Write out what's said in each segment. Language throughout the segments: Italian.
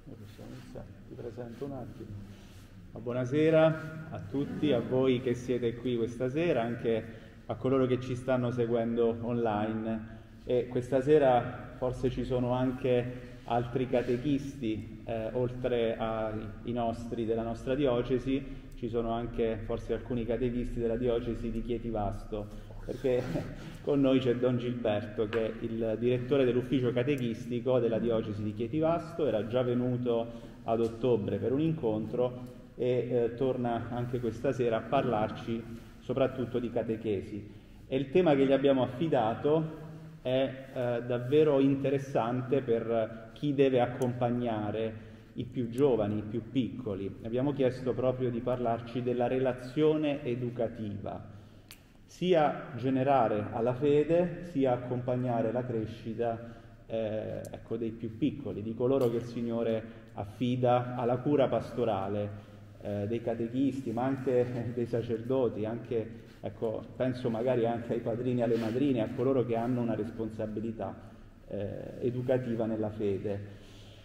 Ti presento un attimo. Buonasera a tutti, a voi che siete qui questa sera, anche a coloro che ci stanno seguendo online. E questa sera forse ci sono anche altri catechisti, oltre ai nostri della nostra diocesi, ci sono anche forse alcuni catechisti della diocesi di Chieti Vasto, perché con noi c'è Don Gilberto, che è il direttore dell'ufficio catechistico della diocesi di Chieti Vasto, era già venuto ad ottobre per un incontro e torna anche questa sera a parlarci soprattutto di catechesi. E il tema che gli abbiamo affidato è davvero interessante per chi deve accompagnare i più giovani, i più piccoli. Abbiamo chiesto proprio di parlarci della relazione educativa, sia generare alla fede, sia accompagnare la crescita dei più piccoli, di coloro che il Signore affida alla cura pastorale, dei catechisti, ma anche dei sacerdoti, anche, penso magari anche ai padrini e alle madrine, a coloro che hanno una responsabilità educativa nella fede.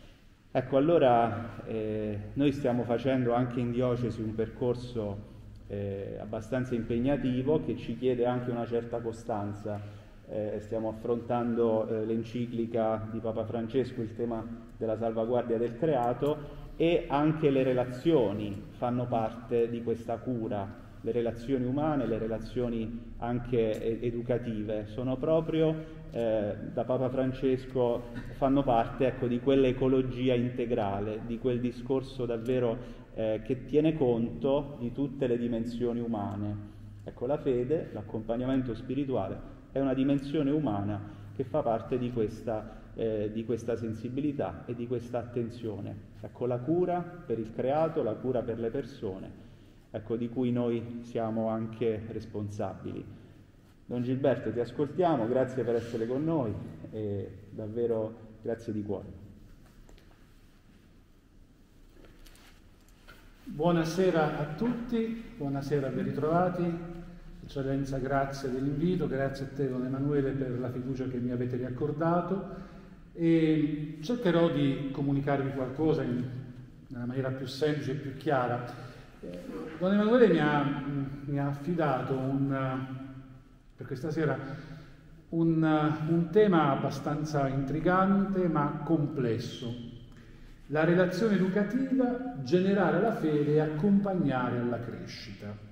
Allora noi stiamo facendo anche in diocesi un percorso abbastanza impegnativo che ci chiede anche una certa costanza. Stiamo affrontando l'enciclica di Papa Francesco, il tema della salvaguardia del creato, e anche le relazioni fanno parte di questa cura, le relazioni umane, le relazioni anche educative, sono proprio da Papa Francesco, fanno parte di quell'ecologia integrale, di quel discorso davvero che tiene conto di tutte le dimensioni umane. La fede, l'accompagnamento spirituale è una dimensione umana che fa parte di questa sensibilità e di questa attenzione. La cura per il creato, la cura per le persone, di cui noi siamo anche responsabili. Don Gilberto, ti ascoltiamo, grazie per essere con noi e davvero grazie di cuore. Buonasera a tutti, buonasera, ben ritrovati. Eccellenza, grazie dell'invito, grazie a te Don Emanuele per la fiducia che mi avete riaccordato e cercherò di comunicarvi qualcosa nella maniera più semplice e più chiara. Don Emanuele mi ha affidato per questa sera un tema abbastanza intrigante ma complesso: la relazione educativa, generare la fede e accompagnare alla crescita.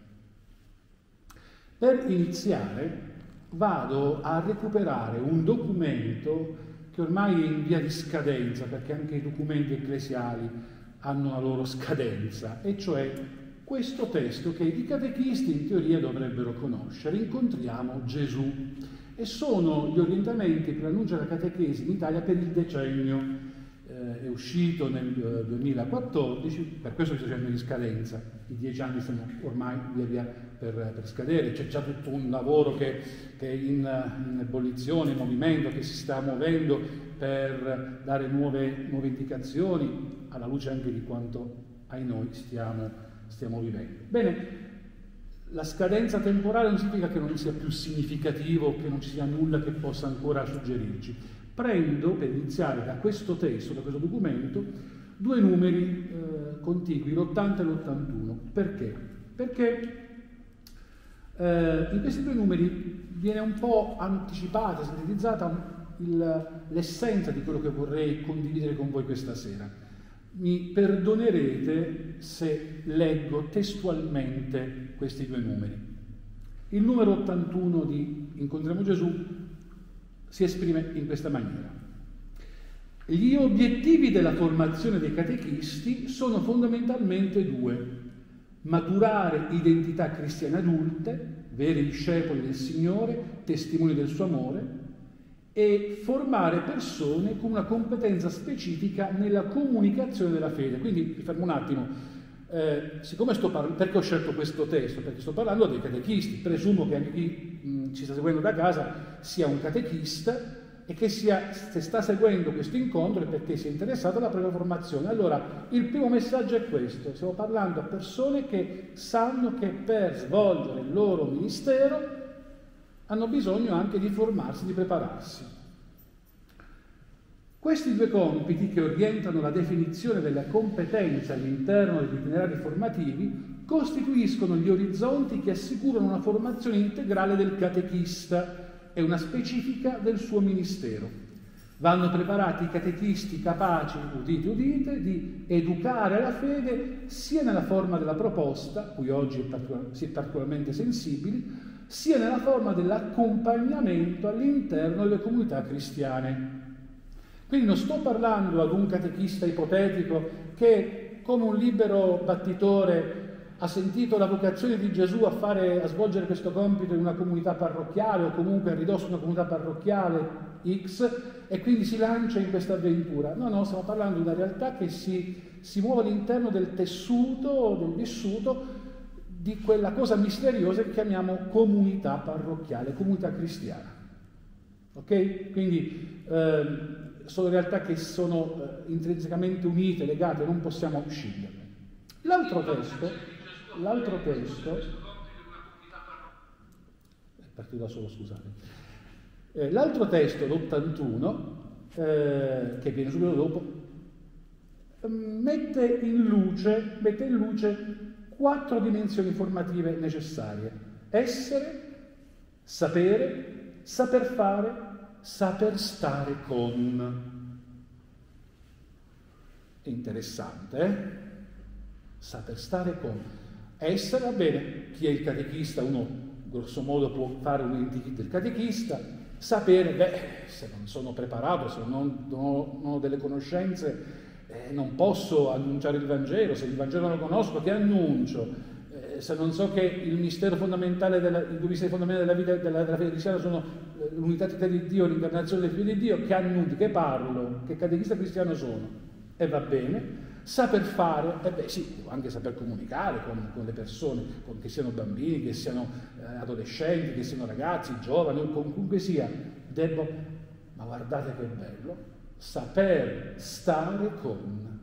Per iniziare vado a recuperare un documento che ormai è in via di scadenza, perché anche i documenti ecclesiali hanno la loro scadenza, e cioè questo testo che i catechisti in teoria dovrebbero conoscere: Incontriamo Gesù. E sono gli orientamenti per l'annuncio della catechesi in Italia per il decennio. È uscito nel 2014, per questo sto dicendo in scadenza, i 10 anni stanno ormai via via per scadere, c'è già tutto un lavoro che è in ebollizione, in movimento, che si sta muovendo per dare nuove indicazioni, alla luce anche di quanto ai noi stiamo vivendo. Bene, la scadenza temporale non significa che non sia più significativo, che non ci sia nulla che possa ancora suggerirci. Prendo, per iniziare, da questo testo, da questo documento, due numeri contigui, l'80 e l'81. Perché? Perché in questi due numeri viene un po' anticipata, sintetizzata l'essenza di quello che vorrei condividere con voi questa sera. Mi perdonerete se leggo testualmente questi due numeri. Il numero 81 di Incontriamo Gesù si esprime in questa maniera: gli obiettivi della formazione dei catechisti sono fondamentalmente due: maturare identità cristiane adulte, veri discepoli del Signore, testimoni del suo amore, e formare persone con una competenza specifica nella comunicazione della fede. Quindi mi fermo un attimo. Siccome perché ho scelto questo testo? Perché sto parlando dei catechisti. Presumo che anche chi ci sta seguendo da casa sia un catechista e che se sta seguendo questo incontro è perché si è interessato alla propria formazione. Allora, il primo messaggio è questo: stiamo parlando a persone che sanno che per svolgere il loro ministero hanno bisogno anche di formarsi, di prepararsi. Questi due compiti, che orientano la definizione della competenza all'interno degli itinerari formativi, costituiscono gli orizzonti che assicurano una formazione integrale del catechista e una specifica del suo ministero. Vanno preparati i catechisti capaci, udite udite, di educare alla fede sia nella forma della proposta, cui oggi si è particolarmente sensibili, sia nella forma dell'accompagnamento all'interno delle comunità cristiane. Quindi non sto parlando ad un catechista ipotetico che, come un libero battitore, ha sentito la vocazione di Gesù a svolgere questo compito in una comunità parrocchiale o comunque a ridosso di una comunità parrocchiale X e quindi si lancia in questa avventura. No, stiamo parlando di una realtà che si muove all'interno del tessuto, del vissuto di quella cosa misteriosa che chiamiamo comunità parrocchiale, comunità cristiana. Ok? Quindi sono realtà che sono intrinsecamente unite, legate, non possiamo uscirne. L'altro testo è partito da solo, scusate. L'altro testo, l'81, che viene subito dopo, mette in luce 4 dimensioni formative necessarie: essere, sapere, saper fare, saper stare con. È interessante, eh? Saper stare con. Essere, va bene, chi è il catechista, uno grosso modo può fare un identikit del catechista. Sapere, se non sono preparato, se non ho delle conoscenze, non posso annunciare il Vangelo. Se il Vangelo non lo conosco, che annuncio? Se non so che il mistero fondamentale, i due misteri fondamentali della vita della fede cristiana sono l'unità di Dio, l'incarnazione del Figlio di Dio, che annuncio, che parlo, che catechista cristiano sono? E va bene. Saper fare, sì, devo anche saper comunicare con le persone, che siano bambini, che siano adolescenti, che siano ragazzi, giovani, con chiunque sia, ma guardate che bello, saper stare con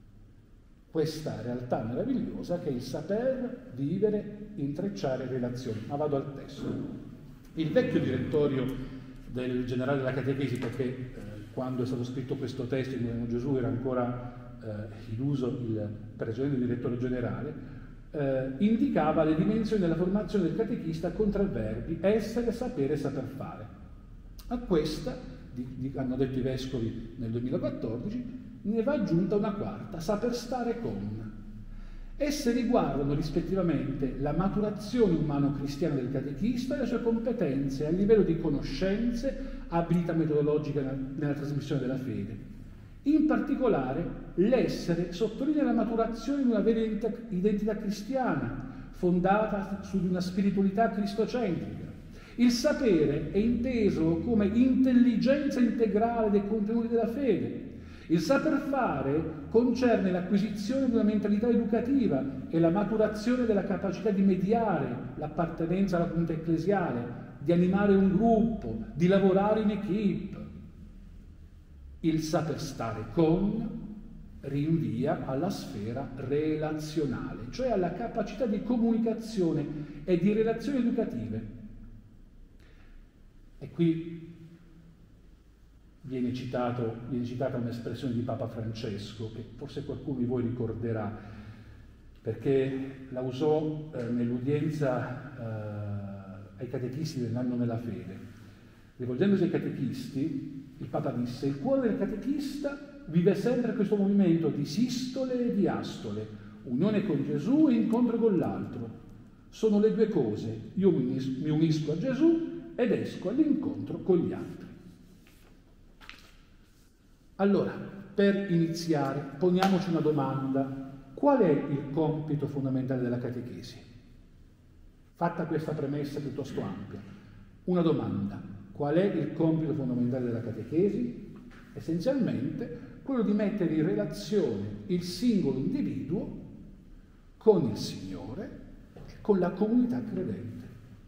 questa realtà meravigliosa che è il saper vivere, intrecciare relazioni. Ma vado al testo. Il vecchio direttorio del generale della catechesi, perché quando è stato scritto questo testo in cui Gesù era ancora in uso il precedente direttore generale, indicava le dimensioni della formazione del catechista con 3 verbi: essere, sapere e saper fare. A questa, hanno detto i vescovi nel 2014, ne va aggiunta una 4ª: saper stare con. Esse riguardano rispettivamente la maturazione umano-cristiana del catechista e le sue competenze a livello di conoscenze, abilità metodologica nella trasmissione della fede. In particolare, l'essere sottolinea la maturazione di una vera identità cristiana, fondata su di una spiritualità cristocentrica. Il sapere è inteso come intelligenza integrale dei contenuti della fede. Il saper fare concerne l'acquisizione di una mentalità educativa e la maturazione della capacità di mediare l'appartenenza alla comunità ecclesiale, di animare un gruppo, di lavorare in equipe. Il saper stare con rinvia alla sfera relazionale, cioè alla capacità di comunicazione e di relazioni educative. E qui viene citata un'espressione di Papa Francesco, che forse qualcuno di voi ricorderà, perché la usò nell'udienza ai catechisti dell'anno nella fede. Rivolgendosi ai catechisti, il Papa disse: il cuore del catechista vive sempre questo movimento di sistole e diastole, unione con Gesù e incontro con l'altro. Sono le 2 cose: io mi unisco a Gesù ed esco all'incontro con gli altri. Allora, per iniziare, poniamoci una domanda: qual è il compito fondamentale della catechesi? Fatta questa premessa piuttosto ampia, una domanda: qual è il compito fondamentale della catechesi? Essenzialmente quello di mettere in relazione il singolo individuo con il Signore, con la comunità credente.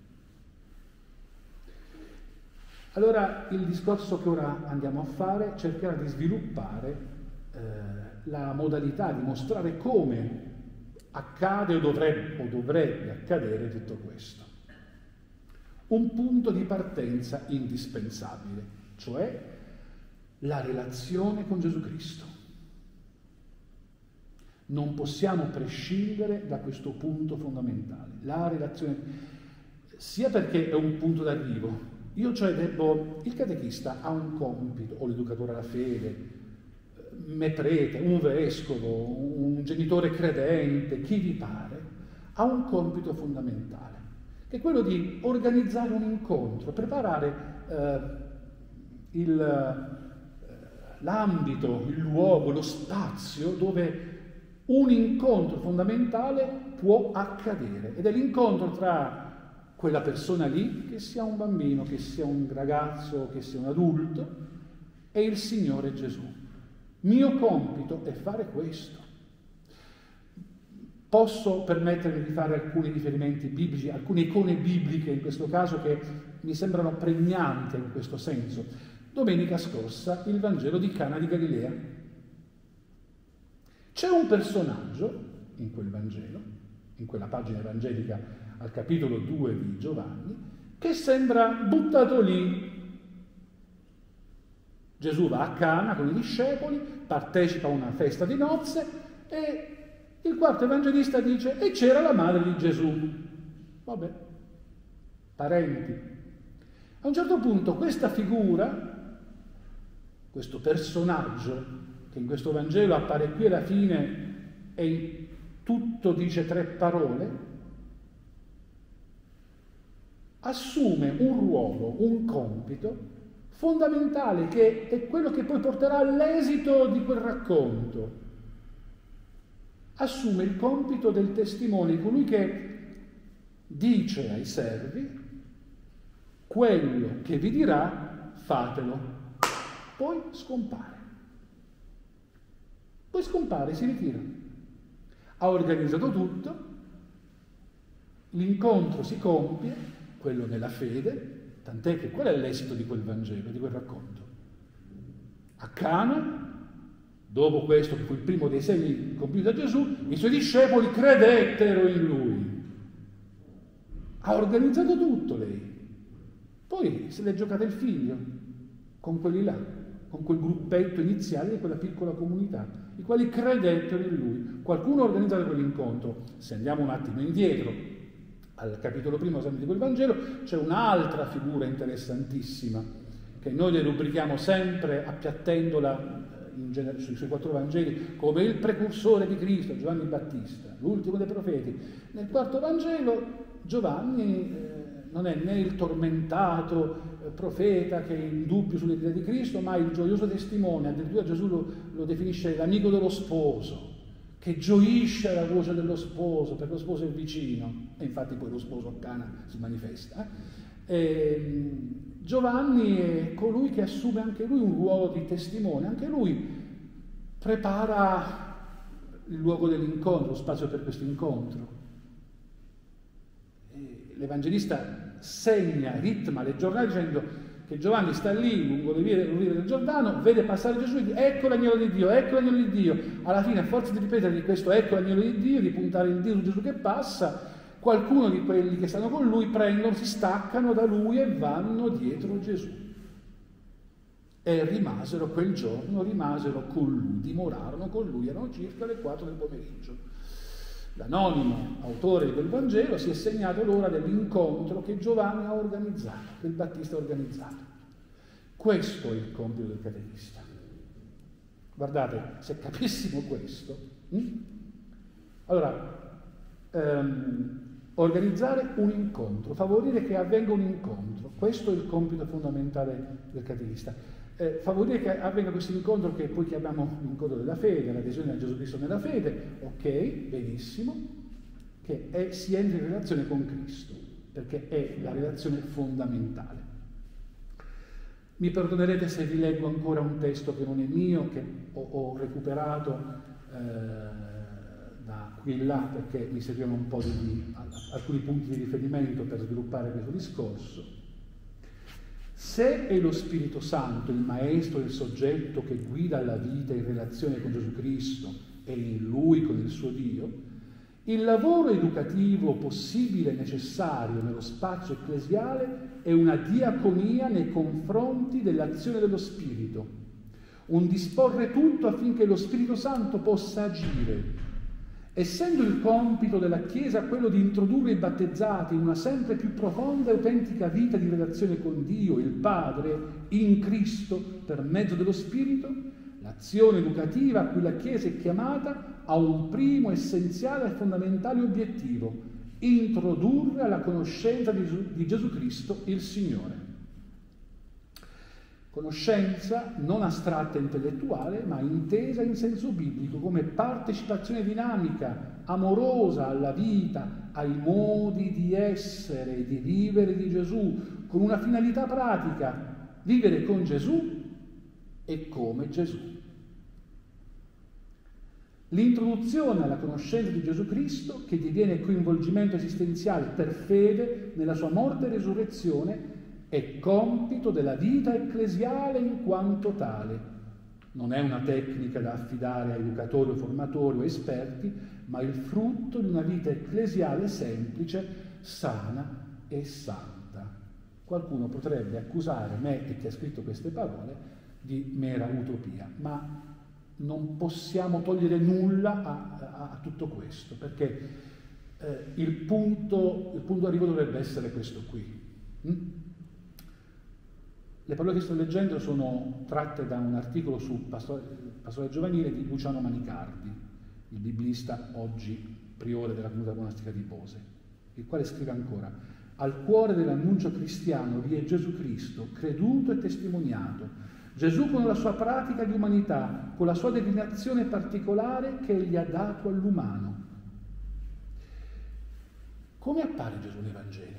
Allora, il discorso che ora andiamo a fare cercherà di sviluppare la modalità di mostrare come accade o dovrebbe accadere tutto questo. Un punto di partenza indispensabile, cioè la relazione con Gesù Cristo. Non possiamo prescindere da questo punto fondamentale, la relazione, sia perché è un punto d'arrivo. Io cioè il catechista ha un compito, o l'educatore alla fede, me prete, un vescovo, un genitore credente, chi vi pare, ha un compito fondamentale, che è quello di organizzare un incontro, preparare l'ambito, il luogo, lo spazio dove un incontro fondamentale può accadere, ed è l'incontro tra quella persona lì, che sia un bambino, che sia un ragazzo, che sia un adulto, e il Signore Gesù. Mio compito è fare questo. Posso permettermi di fare alcuni riferimenti biblici, alcune icone bibliche in questo caso che mi sembrano pregnanti in questo senso. Domenica scorsa il Vangelo di Cana di Galilea. C'è un personaggio in quel Vangelo, in quella pagina evangelica al capitolo 2 di Giovanni, che sembra buttato lì. Gesù va a Cana con i discepoli, partecipa a una festa di nozze e il quarto evangelista dice: e c'era la madre di Gesù. Vabbè, parenti. A un certo punto questa figura, questo personaggio, che in questo Vangelo appare qui alla fine e in tutto dice 3 parole, assume un ruolo, un compito fondamentale, che è quello che poi porterà all'esito di quel racconto. Assume il compito del testimone, colui che dice ai servi: quello che vi dirà, fatelo. Poi scompare. Poi scompare, si ritira. Ha organizzato tutto, l'incontro si compie, quello nella fede, tant'è che qual è l'esito di quel Vangelo, di quel racconto? A Cana, dopo questo che fu il primo dei segni compiuti da Gesù, i suoi discepoli credettero in lui. Ha organizzato tutto lei. Poi se l'è giocata il figlio con quelli là, con quel gruppetto iniziale di quella piccola comunità, i quali credettero in lui. Qualcuno ha organizzato quell'incontro. Se andiamo un attimo indietro al capitolo primo sempre di quel Vangelo, c'è un'altra figura interessantissima che noi le rubrichiamo sempre, appiattendola sui suoi 4 Vangeli, come il precursore di Cristo, Giovanni Battista, l'ultimo dei profeti. Nel quarto Vangelo Giovanni non è né il tormentato profeta che è in dubbio sull'identità di Cristo, ma il gioioso testimone. Addirittura Gesù lo definisce l'amico dello sposo, che gioisce alla voce dello sposo, perché lo sposo è vicino, e infatti poi lo sposo a Cana si manifesta. Giovanni è colui che assume anche lui un ruolo di testimone, anche lui prepara il luogo dell'incontro, lo spazio per questo incontro. L'Evangelista segna, ritma le giornate dicendo che Giovanni sta lì lungo le vie del Giordano, vede passare Gesù e dice: ecco l'agnello di Dio, ecco l'agnello di Dio. Alla fine, a forza di ripetere di questo ecco l'agnello di Dio, di puntare il dito su Gesù che passa, qualcuno di quelli che stanno con lui prendono, si staccano da lui e vanno dietro Gesù. E rimasero quel giorno, con lui, dimorarono con lui, erano circa le 4 del pomeriggio. L'anonimo autore di quel Vangelo si è segnato l'ora dell'incontro che Giovanni ha organizzato, che il Battista ha organizzato. Questo è il compito del catechista. Guardate, se capissimo questo, allora, organizzare un incontro, favorire che avvenga un incontro, questo è il compito fondamentale del catechista. Favorire che avvenga questo incontro, che poi chiamiamo l'incontro della fede, l'adesione a Gesù Cristo nella fede, ok, benissimo, che si entra in relazione con Cristo, perché è la relazione fondamentale. Mi perdonerete se vi leggo ancora un testo che non è mio, che ho recuperato da qui e là, perché mi servivano un po' di alcuni punti di riferimento per sviluppare questo discorso. Se è lo Spirito Santo il maestro e il soggetto che guida la vita in relazione con Gesù Cristo e in Lui con il suo Dio, il lavoro educativo possibile e necessario nello spazio ecclesiale è una diaconia nei confronti dell'azione dello Spirito, un disporre tutto affinché lo Spirito Santo possa agire. Essendo il compito della Chiesa quello di introdurre i battezzati in una sempre più profonda e autentica vita di relazione con Dio, il Padre, in Cristo, per mezzo dello Spirito, l'azione educativa a cui la Chiesa è chiamata ha un primo, essenziale e fondamentale obiettivo: introdurre alla conoscenza di Gesù Cristo il Signore. Conoscenza non astratta e intellettuale, ma intesa in senso biblico come partecipazione dinamica, amorosa alla vita, ai modi di essere e di vivere di Gesù, con una finalità pratica: vivere con Gesù e come Gesù. L'introduzione alla conoscenza di Gesù Cristo, che diviene coinvolgimento esistenziale per fede nella sua morte e resurrezione, è compito della vita ecclesiale in quanto tale. Non è una tecnica da affidare a educatori o formatori o esperti, ma il frutto di una vita ecclesiale semplice, sana e santa. Qualcuno potrebbe accusare me e chi ha scritto queste parole di mera utopia, ma non possiamo togliere nulla a tutto questo, perché il punto d'arrivo dovrebbe essere questo qui. Le parole che sto leggendo sono tratte da un articolo sul pastore giovanile di Luciano Manicardi, il biblista oggi priore della comunità monastica di Bose, il quale scrive ancora: al cuore dell'annuncio cristiano vi è Gesù Cristo, creduto e testimoniato, Gesù con la sua pratica di umanità, con la sua declinazione particolare che egli ha dato all'umano. Come appare Gesù nei Vangeli?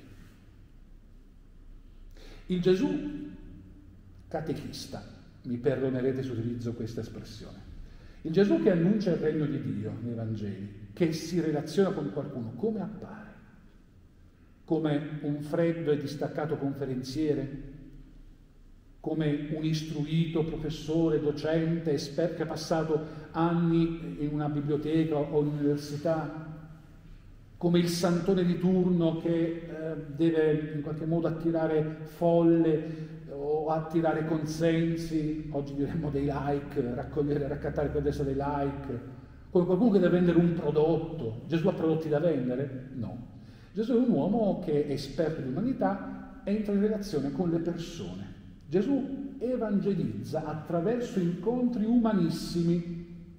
Il Gesù catechista, mi perdonerete se utilizzo questa espressione, il Gesù che annuncia il regno di Dio nei Vangeli, che si relaziona con qualcuno, come appare? Come un freddo e distaccato conferenziere? Come un istruito professore, docente, esperto che ha passato anni in una biblioteca o in un'università? Come il santone di turno che deve in qualche modo attirare folle o attirare consensi, oggi diremmo dei like, raccattare per adesso dei like, come qualcuno che deve vendere un prodotto. Gesù ha prodotti da vendere? No. Gesù è un uomo che è esperto di umanità, entra in relazione con le persone. Gesù evangelizza attraverso incontri umanissimi,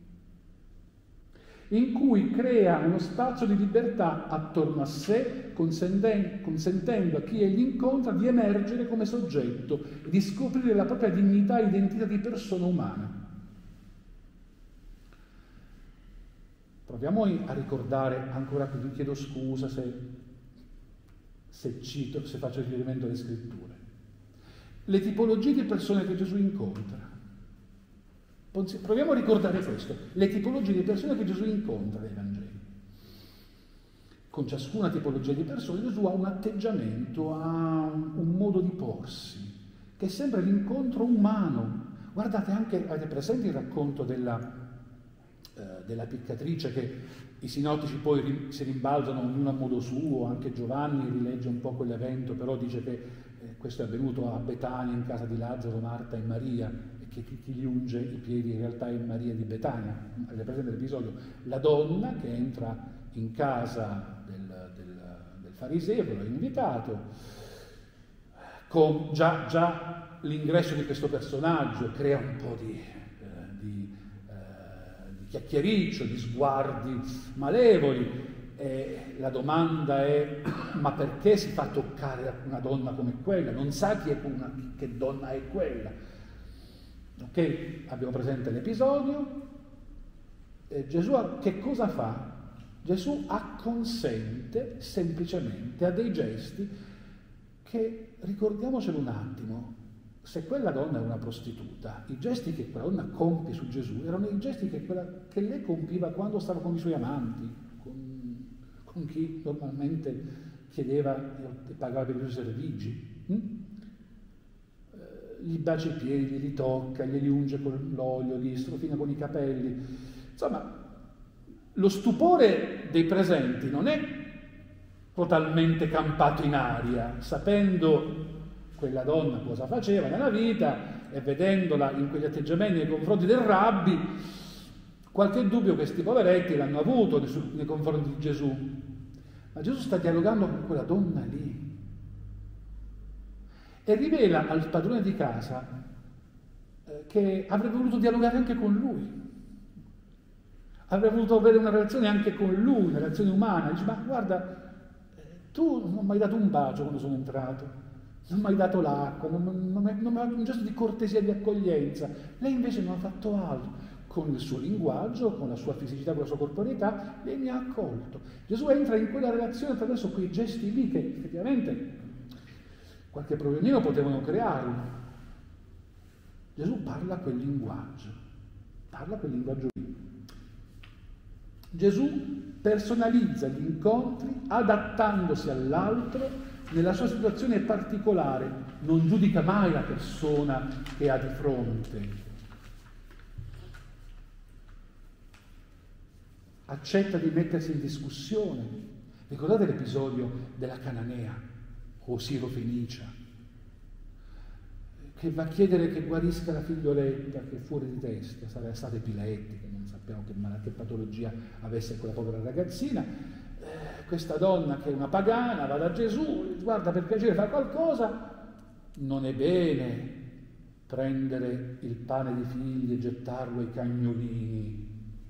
in cui crea uno spazio di libertà attorno a sé, consentendo a chi egli incontra di emergere come soggetto e di scoprire la propria dignità e identità di persona umana. Proviamo a ricordare, ancora qui vi chiedo scusa se faccio riferimento alle scritture, le tipologie di persone che Gesù incontra. Proviamo a ricordare questo, le tipologie di persone che Gesù incontra nei Vangeli. Con ciascuna tipologia di persone Gesù ha un atteggiamento, ha un modo di porsi, che è sempre l'incontro umano. Guardate anche, avete presente il racconto della piccatrice, che i sinottici poi si rimbalzano ognuno a modo suo, anche Giovanni rilegge un po' quell'evento, però dice che questo è avvenuto a Betania, in casa di Lazzaro, Marta e Maria, che chi gli unge i piedi in realtà è Maria di Betania. Avete presente l'episodio? La donna che entra in casa del fariseo, che lo ha invitato, con già l'ingresso di questo personaggio crea un po' di chiacchiericcio, di sguardi malevoli. E la domanda è: ma perché si fa toccare una donna come quella? Non sa che donna è quella. Ok, abbiamo presente l'episodio. Gesù che cosa fa? Gesù acconsente semplicemente a dei gesti che, ricordiamocelo un attimo, se quella donna è una prostituta, i gesti che quella donna compie su Gesù erano i gesti che lei compiva quando stava con i suoi amanti, con chi normalmente chiedeva e pagava per i suoi servigi. Gli bacia i piedi, li tocca, glieli unge con l'olio, li strofina con i capelli. Insomma, lo stupore dei presenti non è totalmente campato in aria, sapendo quella donna cosa faceva nella vita. e vedendola in quegli atteggiamenti nei confronti del rabbi, qualche dubbio questi poveretti l'hanno avuto nei confronti di Gesù. Ma Gesù sta dialogando con quella donna lì e rivela al padrone di casa che avrebbe voluto dialogare anche con lui, avrebbe voluto avere una relazione anche con lui, una relazione umana. Dice: ma guarda, tu non mi hai dato un bacio quando sono entrato, non mi hai dato l'acqua, non mi hai dato un gesto di cortesia, di accoglienza. Lei invece non ha fatto altro. Con il suo linguaggio, con la sua fisicità, con la sua corporeità, lei mi ha accolto. Gesù entra in quella relazione attraverso quei gesti lì che effettivamente qualche problemino potevano crearlo. Gesù parla quel linguaggio lì. Gesù personalizza gli incontri adattandosi all'altro nella sua situazione particolare, non giudica mai la persona che ha di fronte. Accetta di mettersi in discussione. Ricordate l'episodio della Cananea o Sirofenicia, che va a chiedere che guarisca la figlioletta che è fuori di testa, sarà stata epilettica, non sappiamo che patologia avesse quella povera ragazzina. Questa donna che è una pagana va da Gesù, guarda, per piacere fa qualcosa. Non è bene prendere il pane dei figli e gettarlo ai cagnolini.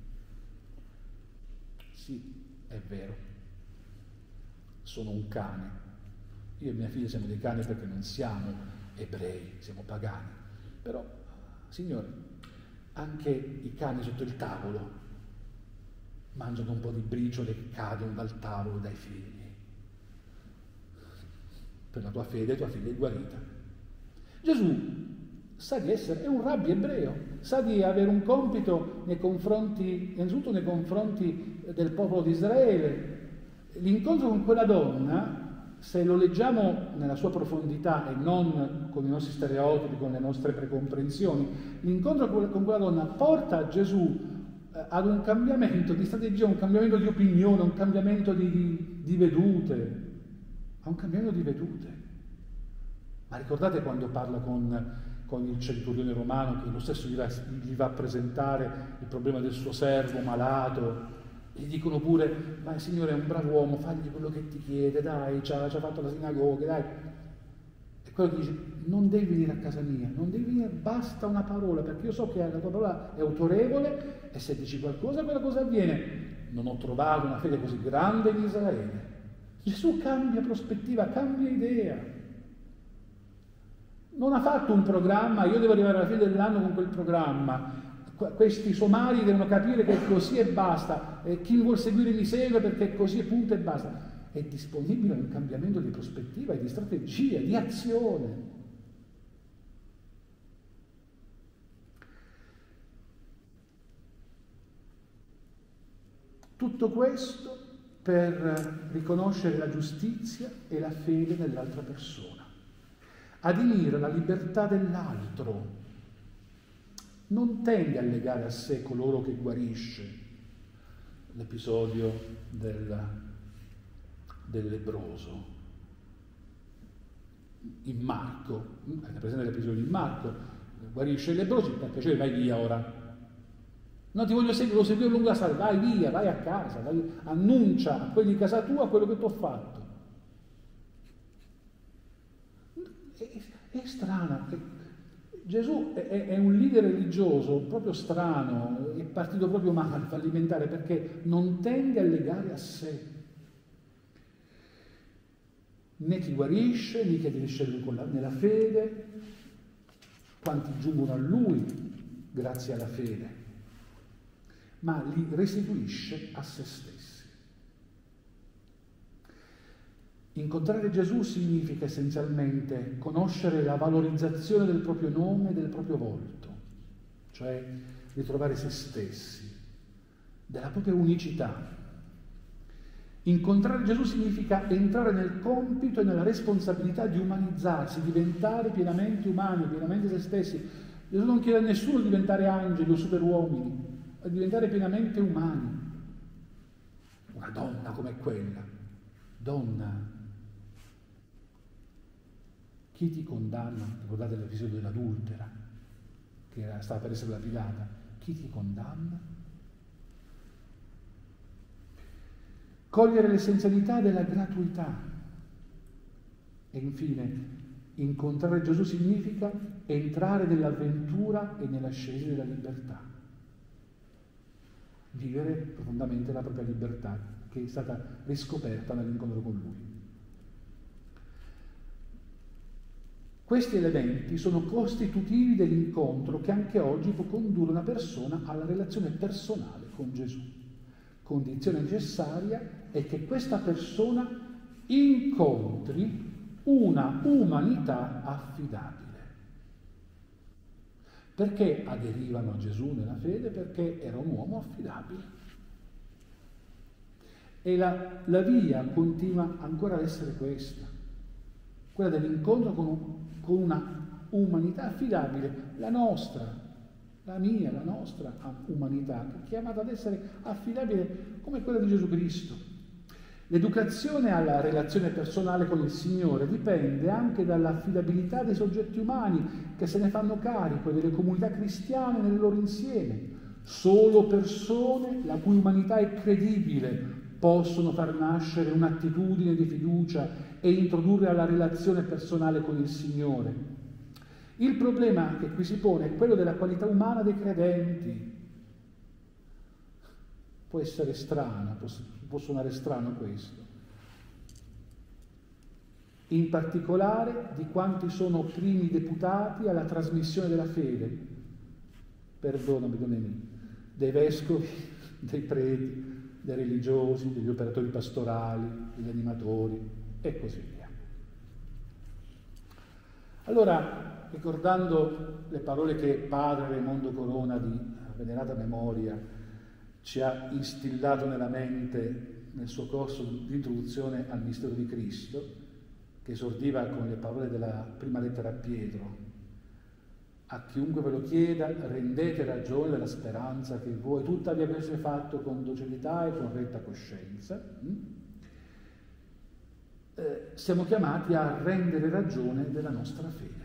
Sì, è vero, sono un cane. Io e mia figlia siamo dei cani perché non siamo ebrei, siamo pagani. Però, Signore, anche i cani sotto il tavolo mangiano un po' di briciole che cadono dal tavolo dai figli. Per la tua fede tua figlia è guarita. Gesù sa di essere, è un rabbi ebreo, sa di avere un compito nei confronti, innanzitutto nei confronti del popolo di Israele. L'incontro con quella donna, se lo leggiamo nella sua profondità e non con i nostri stereotipi, con le nostre precomprensioni, l'incontro con quella donna porta Gesù ad un cambiamento di strategia, un cambiamento di opinione, un cambiamento di vedute, a un cambiamento di vedute. Ma ricordate quando parla con il centurione romano, che lo stesso gli va a presentare il problema del suo servo malato, e gli dicono pure: ma il Signore è un bravo uomo, fagli quello che ti chiede, dai, ci ha fatto la sinagoga, dai. E quello che dice: non devi venire a casa mia, non devi venire, basta una parola, perché io so che la tua parola è autorevole e se dici qualcosa, quella cosa avviene. Non ho trovato una fede così grande in Israele. Gesù cambia prospettiva, cambia idea. Non ha fatto un programma: io devo arrivare alla fine dell'anno con quel programma, questi somari devono capire che è così e basta, e chi mi vuol seguire mi segue perché è così e punto e basta. È disponibile a un cambiamento di prospettiva e di strategia, di azione. Tutto questo per riconoscere la giustizia e la fede nell'altra persona, adimira la libertà dell'altro, non tende a legare a sé coloro che guarisce. L'episodio del lebbroso in Marco, avete presente l'episodio di Marco? Guarisce il lebbroso, per piacere vai via ora. No, ti voglio seguire, lo seguivo lungo la strada, vai via, vai a casa, vai, annuncia a quelli di casa tua quello che ti ho fatto. È strana. Gesù è un leader religioso proprio strano, è partito proprio male, fallimentare, perché non tende a legare a sé né chi guarisce, né chi aderisce nella fede, quanti giungono a lui grazie alla fede, ma li restituisce a se stessi. Incontrare Gesù significa essenzialmente conoscere la valorizzazione del proprio nome e del proprio volto, cioè ritrovare se stessi, della propria unicità. Incontrare Gesù significa entrare nel compito e nella responsabilità di umanizzarsi, diventare pienamente umani, pienamente se stessi. Gesù non chiede a nessuno di diventare angeli o superuomini, ma di diventare pienamente umani. Una donna come quella, donna. Chi ti condanna? Ricordate l'episodio dell'adultera. che stava per essere lapidata, chi ti condanna? Cogliere l'essenzialità della gratuità. E infine, incontrare Gesù significa entrare nell'avventura e nell'ascesa della libertà. Vivere profondamente la propria libertà, che è stata riscoperta nell'incontro con Lui. Questi elementi sono costitutivi dell'incontro che anche oggi può condurre una persona alla relazione personale con Gesù. Condizione necessaria è che questa persona incontri una umanità affidabile. Perché aderivano a Gesù nella fede? Perché era un uomo affidabile. E la via continua ancora ad essere questa, quella dell'incontro con una umanità affidabile, la nostra, la mia, la nostra umanità, che è chiamata ad essere affidabile come quella di Gesù Cristo. L'educazione alla relazione personale con il Signore dipende anche dall'affidabilità dei soggetti umani che se ne fanno carico e delle comunità cristiane nel loro insieme. Solo persone la cui umanità è credibile possono far nascere un'attitudine di fiducia e introdurre alla relazione personale con il Signore. Il problema che qui si pone è quello della qualità umana dei credenti. Può essere strano, può suonare strano questo. In particolare di quanti sono primi deputati alla trasmissione della fede, perdonami, dei vescovi, dei preti, dei religiosi, degli operatori pastorali, degli animatori e così via. Allora, ricordando le parole che padre Raimondo Corona di venerata memoria ci ha instillato nella mente nel suo corso di introduzione al mistero di Cristo, che esordiva con le parole della prima lettera a Pietro: a chiunque ve lo chieda rendete ragione della speranza che voi tuttavia avete fatto con docilità e con retta coscienza. Siamo chiamati a rendere ragione della nostra fede.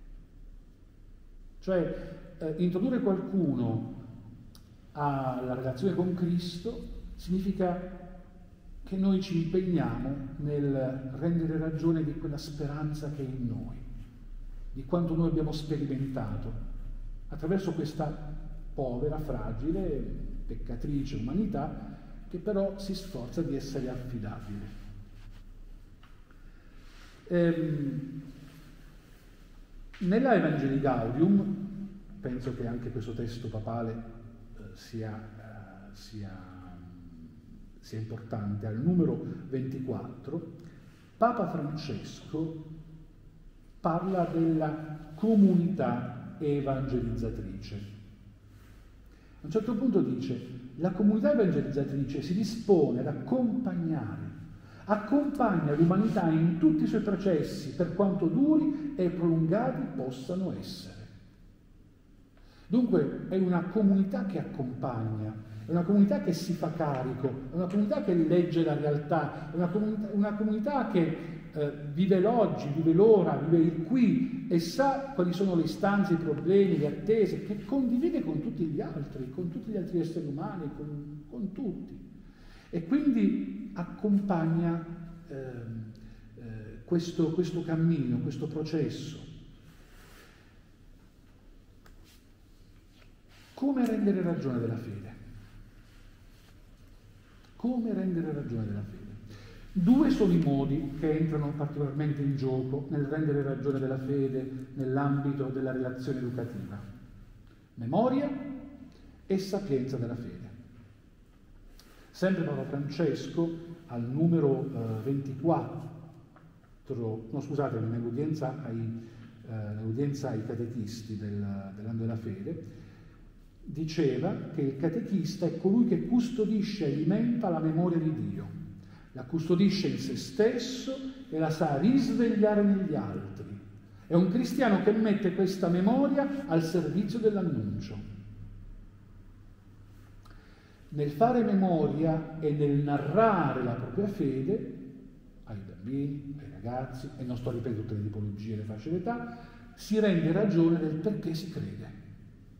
Cioè, introdurre qualcuno alla relazione con Cristo significa che noi ci impegniamo nel rendere ragione di quella speranza che è in noi, di quanto noi abbiamo sperimentato attraverso questa povera, fragile, peccatrice umanità che però si sforza di essere affidabile. Nella Evangelii Gaudium, penso che anche questo testo papale sia importante, al numero 24, Papa Francesco parla della comunità evangelizzatrice. A un certo punto dice: la comunità evangelizzatrice si dispone ad accompagna l'umanità in tutti i suoi processi, per quanto duri e prolungati possano essere. Dunque è una comunità che accompagna, è una comunità che si fa carico, è una comunità che legge la realtà, è una comunità che vive l'oggi, vive l'ora, vive il qui e sa quali sono le istanze, i problemi, le attese, che condivide con tutti gli altri esseri umani, con tutti. E quindi accompagna questo cammino, questo processo. Come rendere ragione della fede? Come rendere ragione della fede? Due sono i modi che entrano particolarmente in gioco nel rendere ragione della fede nell'ambito della relazione educativa: memoria e sapienza della fede. Sempre Papa Francesco, al numero 24, nell'udienza ai catechisti dell'anno della fede, diceva che il catechista è colui che custodisce e alimenta la memoria di Dio, la custodisce in se stesso e la sa risvegliare negli altri. È un cristiano che mette questa memoria al servizio dell'annuncio. Nel fare memoria e nel narrare la propria fede ai bambini, ai ragazzi, e non sto a ripetere tutte le tipologie e le fasce d'età, si rende ragione del perché si crede.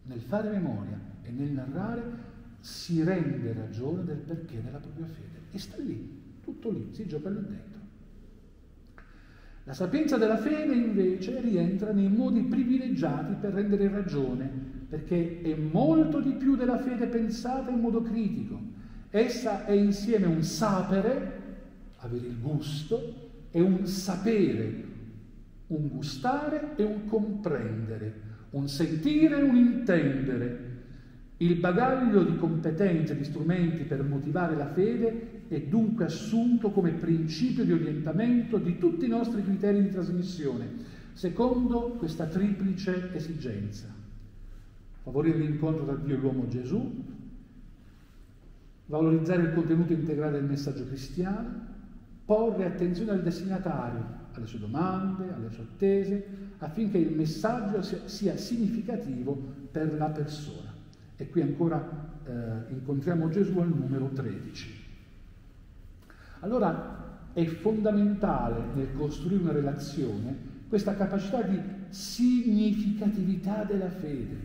nel fare memoria e nel narrare, si rende ragione del perché della propria fede. E sta lì, tutto lì, si gioca lì dentro. La sapienza della fede, invece, rientra nei modi privilegiati per rendere ragione, perché è molto di più della fede pensata in modo critico. Essa è insieme un sapere, avere il gusto, e un sapere, un gustare e un comprendere, un sentire e un intendere. Il bagaglio di competenze, di strumenti per motivare la fede è dunque assunto come principio di orientamento di tutti i nostri criteri di trasmissione, secondo questa triplice esigenza: favorire l'incontro tra Dio e l'uomo Gesù, valorizzare il contenuto integrale del messaggio cristiano, porre attenzione al destinatario, alle sue domande, alle sue attese, affinché il messaggio sia significativo per la persona. E qui ancora incontriamo Gesù al numero 13. Allora è fondamentale nel costruire una relazione questa capacità di significatività della fede,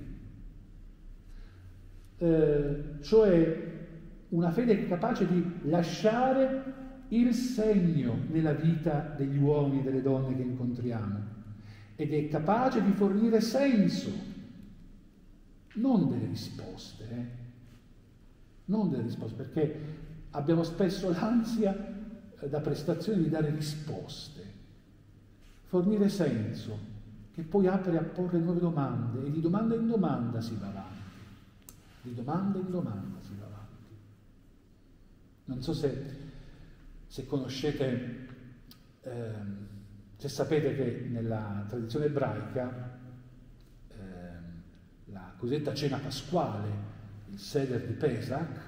cioè una fede capace di lasciare il segno nella vita degli uomini e delle donne che incontriamo, ed è capace di fornire senso, non delle risposte, non delle risposte, perché abbiamo spesso l'ansia da prestazione di dare risposte. Fornire senso, che poi apre a porre nuove domande, e di domanda in domanda si va avanti. Di domanda in domanda si va avanti. Non so se conoscete, se sapete che nella tradizione ebraica la cosiddetta cena pasquale, il Seder di Pesach,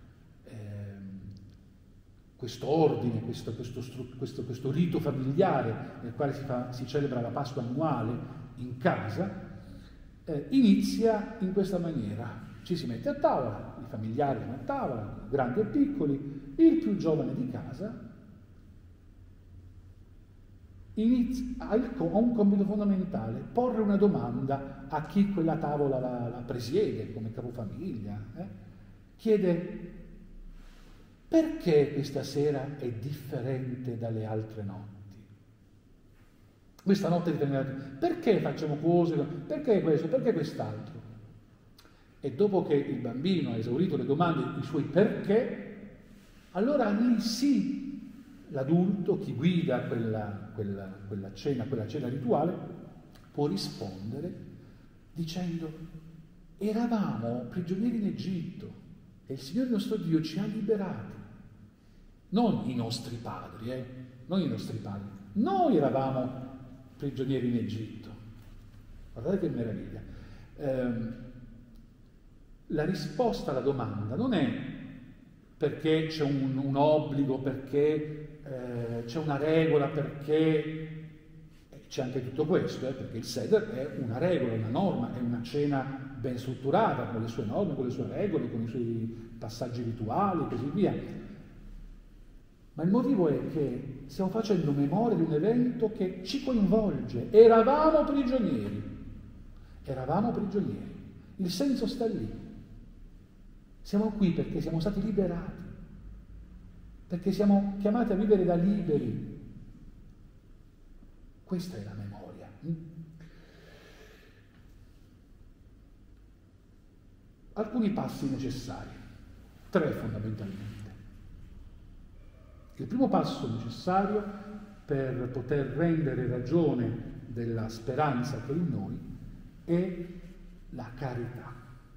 questo ordine, questo rito familiare nel quale si celebra la Pasqua annuale in casa, inizia in questa maniera. Ci si mette a tavola, i familiari sono a tavola, grandi e piccoli, il più giovane di casa ha un compito fondamentale: porre una domanda a chi quella tavola la presiede come capofamiglia. Chiede: perché questa sera è differente dalle altre notti? Questa notte è differente, perché facciamo cose, perché questo, perché quest'altro? E dopo che il bambino ha esaurito le domande, i suoi perché, allora lì sì, l'adulto, chi guida quella cena rituale, può rispondere dicendo: eravamo prigionieri in Egitto e il Signore nostro Dio ci ha liberati. Non i nostri padri, non i nostri padri. Noi eravamo prigionieri in Egitto. Guardate che meraviglia. La risposta alla domanda non è perché c'è un obbligo, perché c'è una regola, perché c'è anche tutto questo, perché il Seder è una regola, una norma, è una cena ben strutturata, con le sue norme, con le sue regole, con i suoi passaggi rituali e così via. Ma il motivo è che stiamo facendo memoria di un evento che ci coinvolge. Eravamo prigionieri. Eravamo prigionieri. Il senso sta lì. Siamo qui perché siamo stati liberati, perché siamo chiamati a vivere da liberi. Questa è la memoria. Alcuni passi necessari, 3 fondamentalmente. Il primo passo necessario per poter rendere ragione della speranza che è in noi è la carità.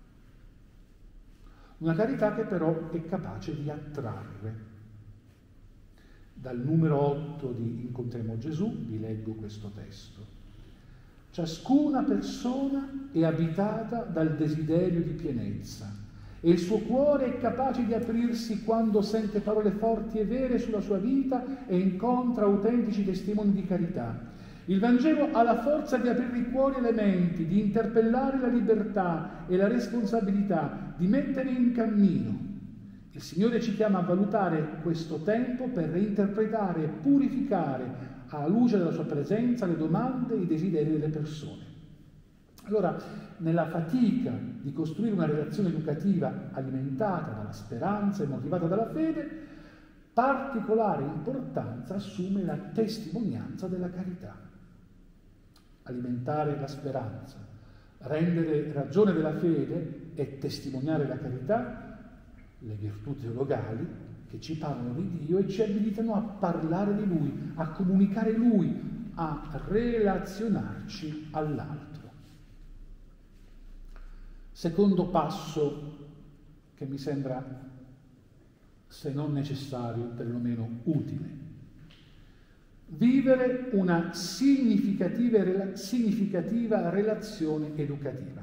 Una carità che però è capace di attrarre. Dal numero 8 di Incontriamo Gesù vi leggo questo testo. Ciascuna persona è abitata dal desiderio di pienezza e il suo cuore è capace di aprirsi quando sente parole forti e vere sulla sua vita e incontra autentici testimoni di carità. Il Vangelo ha la forza di aprire i cuori e le menti, di interpellare la libertà e la responsabilità, di mettere in cammino. Il Signore ci chiama a valutare questo tempo per reinterpretare e purificare alla luce della sua presenza le domande e i desideri delle persone. Allora, nella fatica di costruire una relazione educativa alimentata dalla speranza e motivata dalla fede, particolare importanza assume la testimonianza della carità. Alimentare la speranza, rendere ragione della fede e testimoniare la carità, le virtù teologali che ci parlano di Dio e ci abilitano a parlare di Lui, a comunicare Lui, a relazionarci all'altro. Secondo passo che mi sembra, se non necessario, perlomeno utile. Vivere una significativa relazione educativa.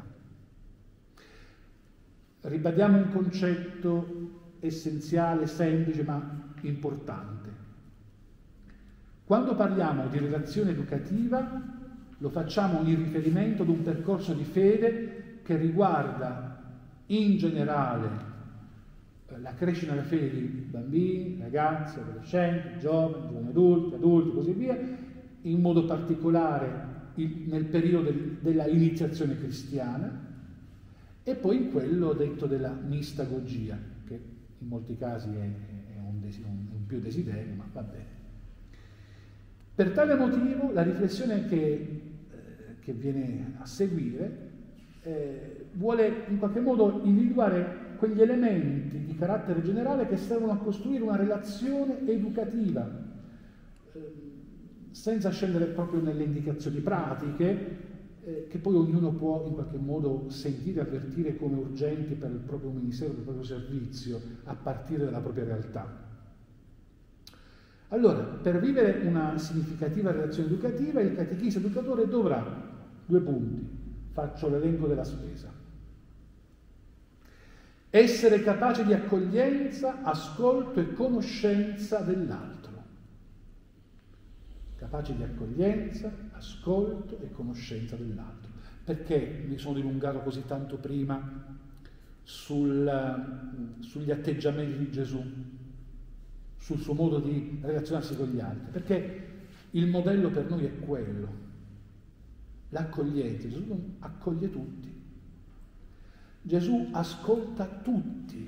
Ribadiamo un concetto essenziale, semplice ma importante. Quando parliamo di relazione educativa, lo facciamo in riferimento ad un percorso di fede che riguarda in generale la crescita della fede di bambini, ragazzi, adolescenti, giovani adulti, così via, in modo particolare nel periodo della iniziazione cristiana e poi in quello detto della mistagogia, che in molti casi è un più desiderio, ma va bene. Per tale motivo la riflessione che viene a seguire vuole in qualche modo individuare quegli elementi di carattere generale che servono a costruire una relazione educativa, senza scendere proprio nelle indicazioni pratiche, che poi ognuno può in qualche modo sentire e avvertire come urgenti per il proprio ministero, per il proprio servizio, a partire dalla propria realtà. Allora, per vivere una significativa relazione educativa, il catechista educatore dovrà, 2 punti, faccio l'elenco della spesa. Essere capace di accoglienza, ascolto e conoscenza dell'altro. Capace di accoglienza, ascolto e conoscenza dell'altro. Perché mi sono dilungato così tanto prima sugli atteggiamenti di Gesù, sul suo modo di relazionarsi con gli altri? Perché il modello per noi è quello. L'accoglienza. Gesù non accoglie tutti. Gesù ascolta tutti.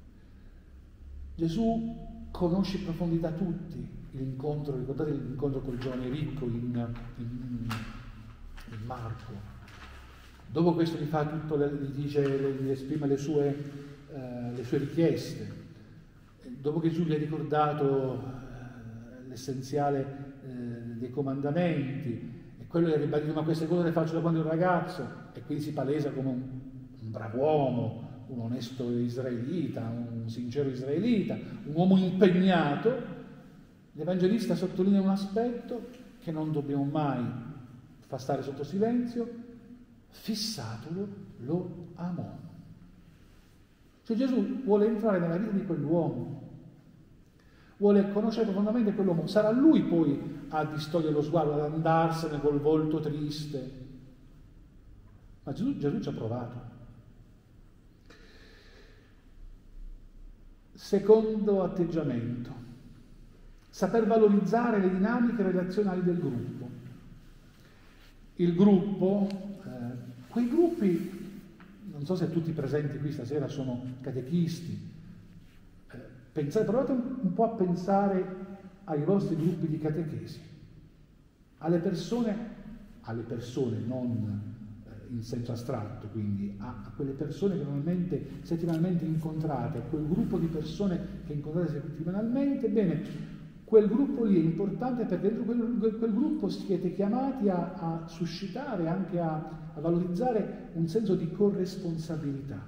Gesù conosce in profondità tutti. Ricordate l'incontro col giovane ricco in Marco. Dopo questo gli fa tutto, gli esprime le sue richieste. Dopo che Gesù gli ha ricordato l'essenziale dei comandamenti, e quello gli ha ribadito: ma queste cose le faccio da quando ero ragazzo, e quindi si palesa come un brav'uomo, un onesto israelita, un sincero israelita, un uomo impegnato. L'Evangelista sottolinea un aspetto che non dobbiamo mai far stare sotto silenzio: fissatolo, lo amò. Cioè Gesù vuole entrare nella vita di quell'uomo, vuole conoscere profondamente quell'uomo, sarà lui poi a distogliere lo sguardo, ad andarsene col volto triste, ma Gesù ci ha provato. Secondo atteggiamento: saper valorizzare le dinamiche relazionali del gruppo. Il gruppo, quei gruppi, non so se tutti i presenti qui stasera sono catechisti, provate un po' a pensare ai vostri gruppi di catechesi, alle persone non in senso astratto, quindi a quelle persone che normalmente settimanalmente incontrate, a quel gruppo di persone che incontrate settimanalmente. Bene, quel gruppo lì è importante perché dentro quel gruppo siete chiamati a suscitare, anche a valorizzare un senso di corresponsabilità,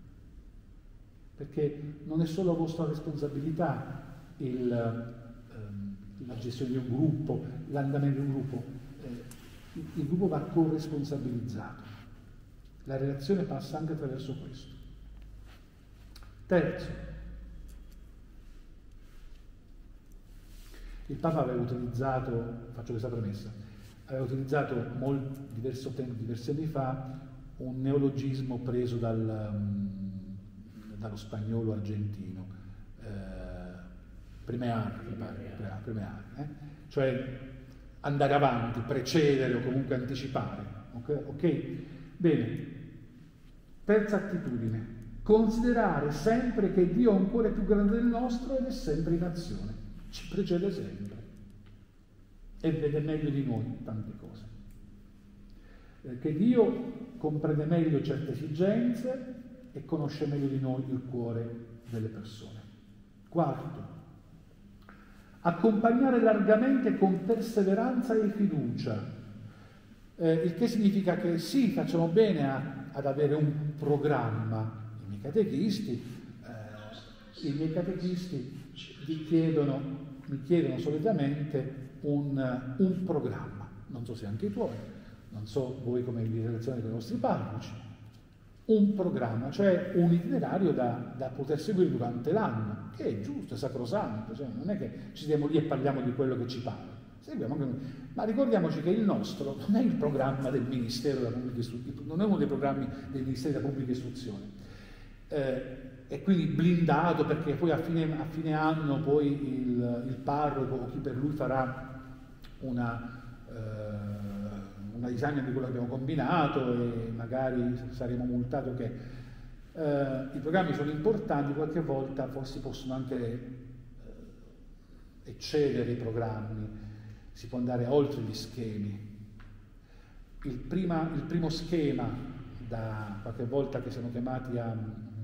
perché non è solo vostra responsabilità la gestione di un gruppo, l'andamento di un gruppo, il gruppo va corresponsabilizzato. La relazione passa anche attraverso questo. Terzo, il Papa aveva utilizzato, faccio questa premessa, aveva utilizzato diversi anni fa un neologismo preso dallo spagnolo argentino, premeare, cioè andare avanti, precedere o comunque anticipare, ok? Bene, terza attitudine, considerare sempre che Dio ha un cuore più grande del nostro ed è sempre in azione, ci precede sempre e vede meglio di noi tante cose. Perché Dio comprende meglio certe esigenze e conosce meglio di noi il cuore delle persone. Quarto, accompagnare largamente con perseveranza e fiducia, il che significa che sì, facciamo bene ad avere un programma. I miei catechisti mi chiedono solitamente un programma, non so se anche i tuoi, non so voi come vi relazionate con i vostri parroci, un programma, cioè un itinerario da poter seguire durante l'anno, che è giusto, è sacrosanto, cioè non è che ci stiamo lì e parliamo di quello che ci pare, seguiamo anche noi. Ma ricordiamoci che il nostro non è il programma del Ministero della Pubblica Istruzione, non è uno dei programmi del Ministero della Pubblica Istruzione, e quindi blindato perché poi a fine anno poi il parroco o chi per lui farà una disamina di quello che abbiamo combinato e magari saremo multati. I programmi sono importanti, qualche volta forse possono anche eccedere i programmi, si può andare oltre gli schemi. Il primo schema, da qualche volta che siamo chiamati a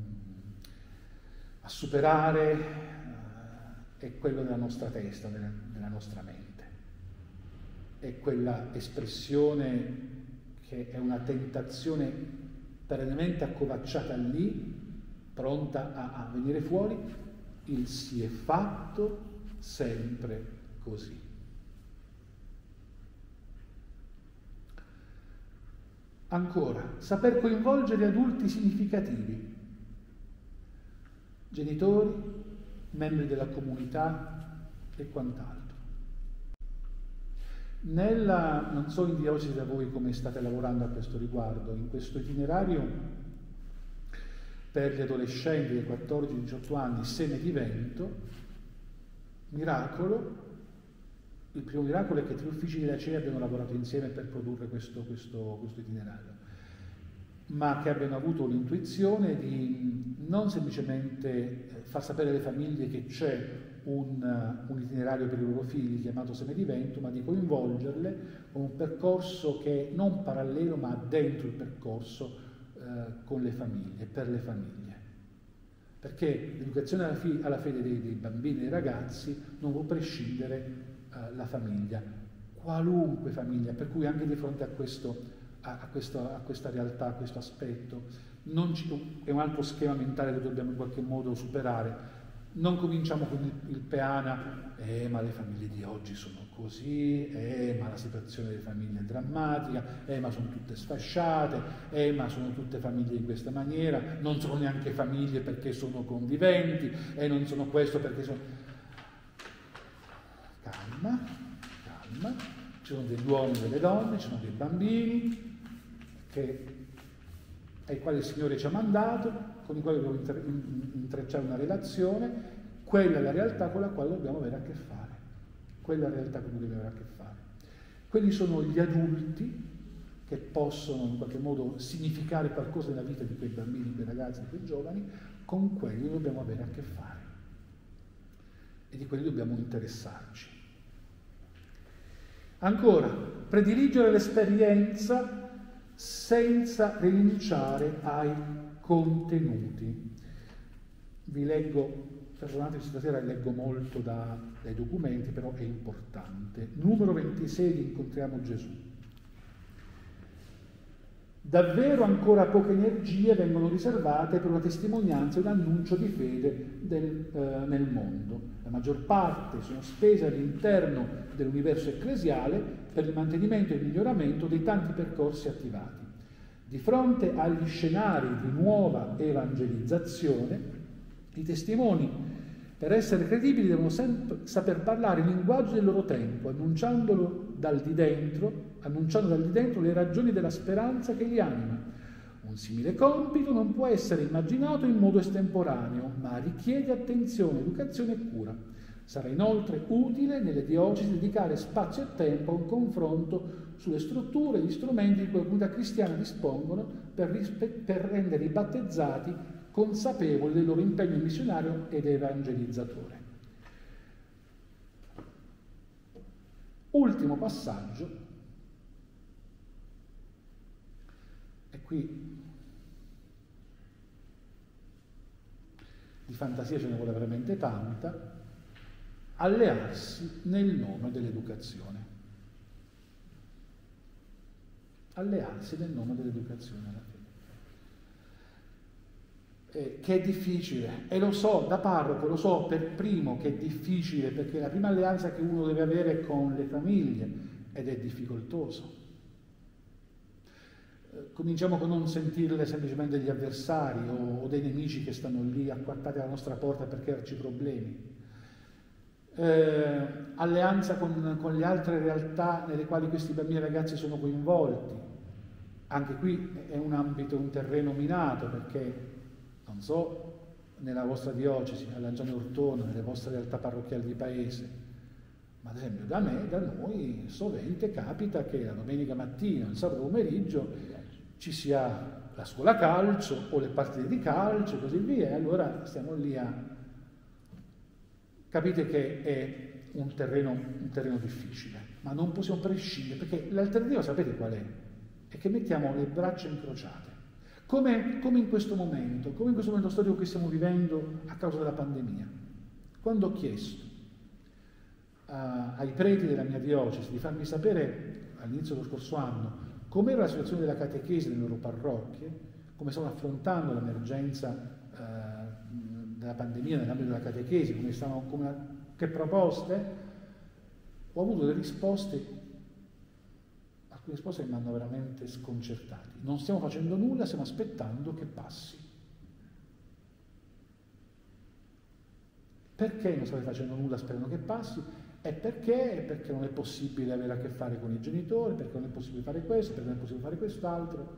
superare, è quello della nostra testa, della nostra mente. È quella espressione che è una tentazione perennemente accovacciata lì, pronta a venire fuori, il si è fatto sempre così. Ancora, saper coinvolgere adulti significativi, genitori, membri della comunità e quant'altro. Non so in diocesi da voi come state lavorando a questo riguardo, in questo itinerario per gli adolescenti dei 14-18 anni, Seme di Vento, miracolo. Il primo miracolo è che 3 uffici della CEI abbiano lavorato insieme per produrre questo itinerario, ma che abbiano avuto l'intuizione di non semplicemente far sapere alle famiglie che c'è un itinerario per i loro figli chiamato Seme di Vento, ma di coinvolgerle con un percorso che è non parallelo ma dentro il percorso con le famiglie, per le famiglie. Perché l'educazione alla fede dei bambini e dei ragazzi non può prescindere la famiglia, qualunque famiglia, per cui anche di fronte a questa realtà, a questo aspetto, è un altro schema mentale che dobbiamo in qualche modo superare. Non cominciamo con il peana, ma le famiglie di oggi sono così, ma la situazione delle famiglie è drammatica, ma sono tutte sfasciate, ma sono tutte famiglie in questa maniera, non sono neanche famiglie perché sono conviventi, non sono questo perché sono... Calma, ci sono degli uomini e delle donne, ci sono dei bambini ai quali il Signore ci ha mandato, con i quali dobbiamo intrecciare una relazione. Quella è la realtà con la quale dobbiamo avere a che fare. Quelli sono gli adulti che possono in qualche modo significare qualcosa nella vita di quei bambini, di quei ragazzi, di quei giovani. Con quelli dobbiamo avere a che fare e di quelli dobbiamo interessarci. Ancora, prediligere l'esperienza senza rinunciare ai contenuti. Vi leggo, perdonate stasera leggo molto dai documenti, però è importante. Numero 26 di Incontriamo Gesù. Davvero ancora poche energie vengono riservate per una testimonianza e un annuncio di fede nel mondo. La maggior parte sono spese all'interno dell'universo ecclesiale per il mantenimento e il miglioramento dei tanti percorsi attivati. Di fronte agli scenari di nuova evangelizzazione, i testimoni, per essere credibili, devono sempre saper parlare il linguaggio del loro tempo, annunciando dal di dentro le ragioni della speranza che li anima. Un simile compito non può essere immaginato in modo estemporaneo, ma richiede attenzione, educazione e cura. Sarà inoltre utile nelle diocesi dedicare spazio e tempo a un confronto sulle strutture e gli strumenti di cui le comunità cristiane dispongono per rendere i battezzati consapevoli del loro impegno missionario ed evangelizzatore. Ultimo passaggio, e qui di fantasia ce ne vuole veramente tanta: allearsi nel nome dell'educazione. Allearsi nel nome dell'educazione alla fede. Che è difficile, e lo so, da parroco, lo so per primo che è difficile, perché la prima alleanza che uno deve avere è con le famiglie, ed è difficoltoso. Cominciamo con non sentirle semplicemente degli avversari o dei nemici che stanno lì acquattati alla nostra porta per crearci problemi. Alleanza con le altre realtà nelle quali questi bambini e ragazzi sono coinvolti. Anche qui è un ambito, un terreno minato, perché non so nella vostra diocesi, alla Gianni Ortona, nelle vostre realtà parrocchiali di paese, ma ad esempio da noi sovente capita che la domenica mattina, il sabato pomeriggio ci sia la scuola calcio o le partite di calcio e così via, e allora stiamo lì a... Capite che è un terreno difficile, ma non possiamo prescindere, perché l'alternativa sapete qual è? È che mettiamo le braccia incrociate, come in questo momento storico che stiamo vivendo a causa della pandemia. Quando ho chiesto ai preti della mia diocesi di farmi sapere all'inizio dello scorso anno com'era la situazione della catechesi nelle loro parrocchie, come stavano affrontando l'emergenza della pandemia nell'ambito della catechesi, che proposte, ho avuto delle risposte, alcune risposte che mi hanno veramente sconcertati. Non stiamo facendo nulla, stiamo aspettando che passi. Perché non state facendo nulla sperando che passi? Perché non è possibile avere a che fare con i genitori, perché non è possibile fare questo, perché non è possibile fare quest'altro.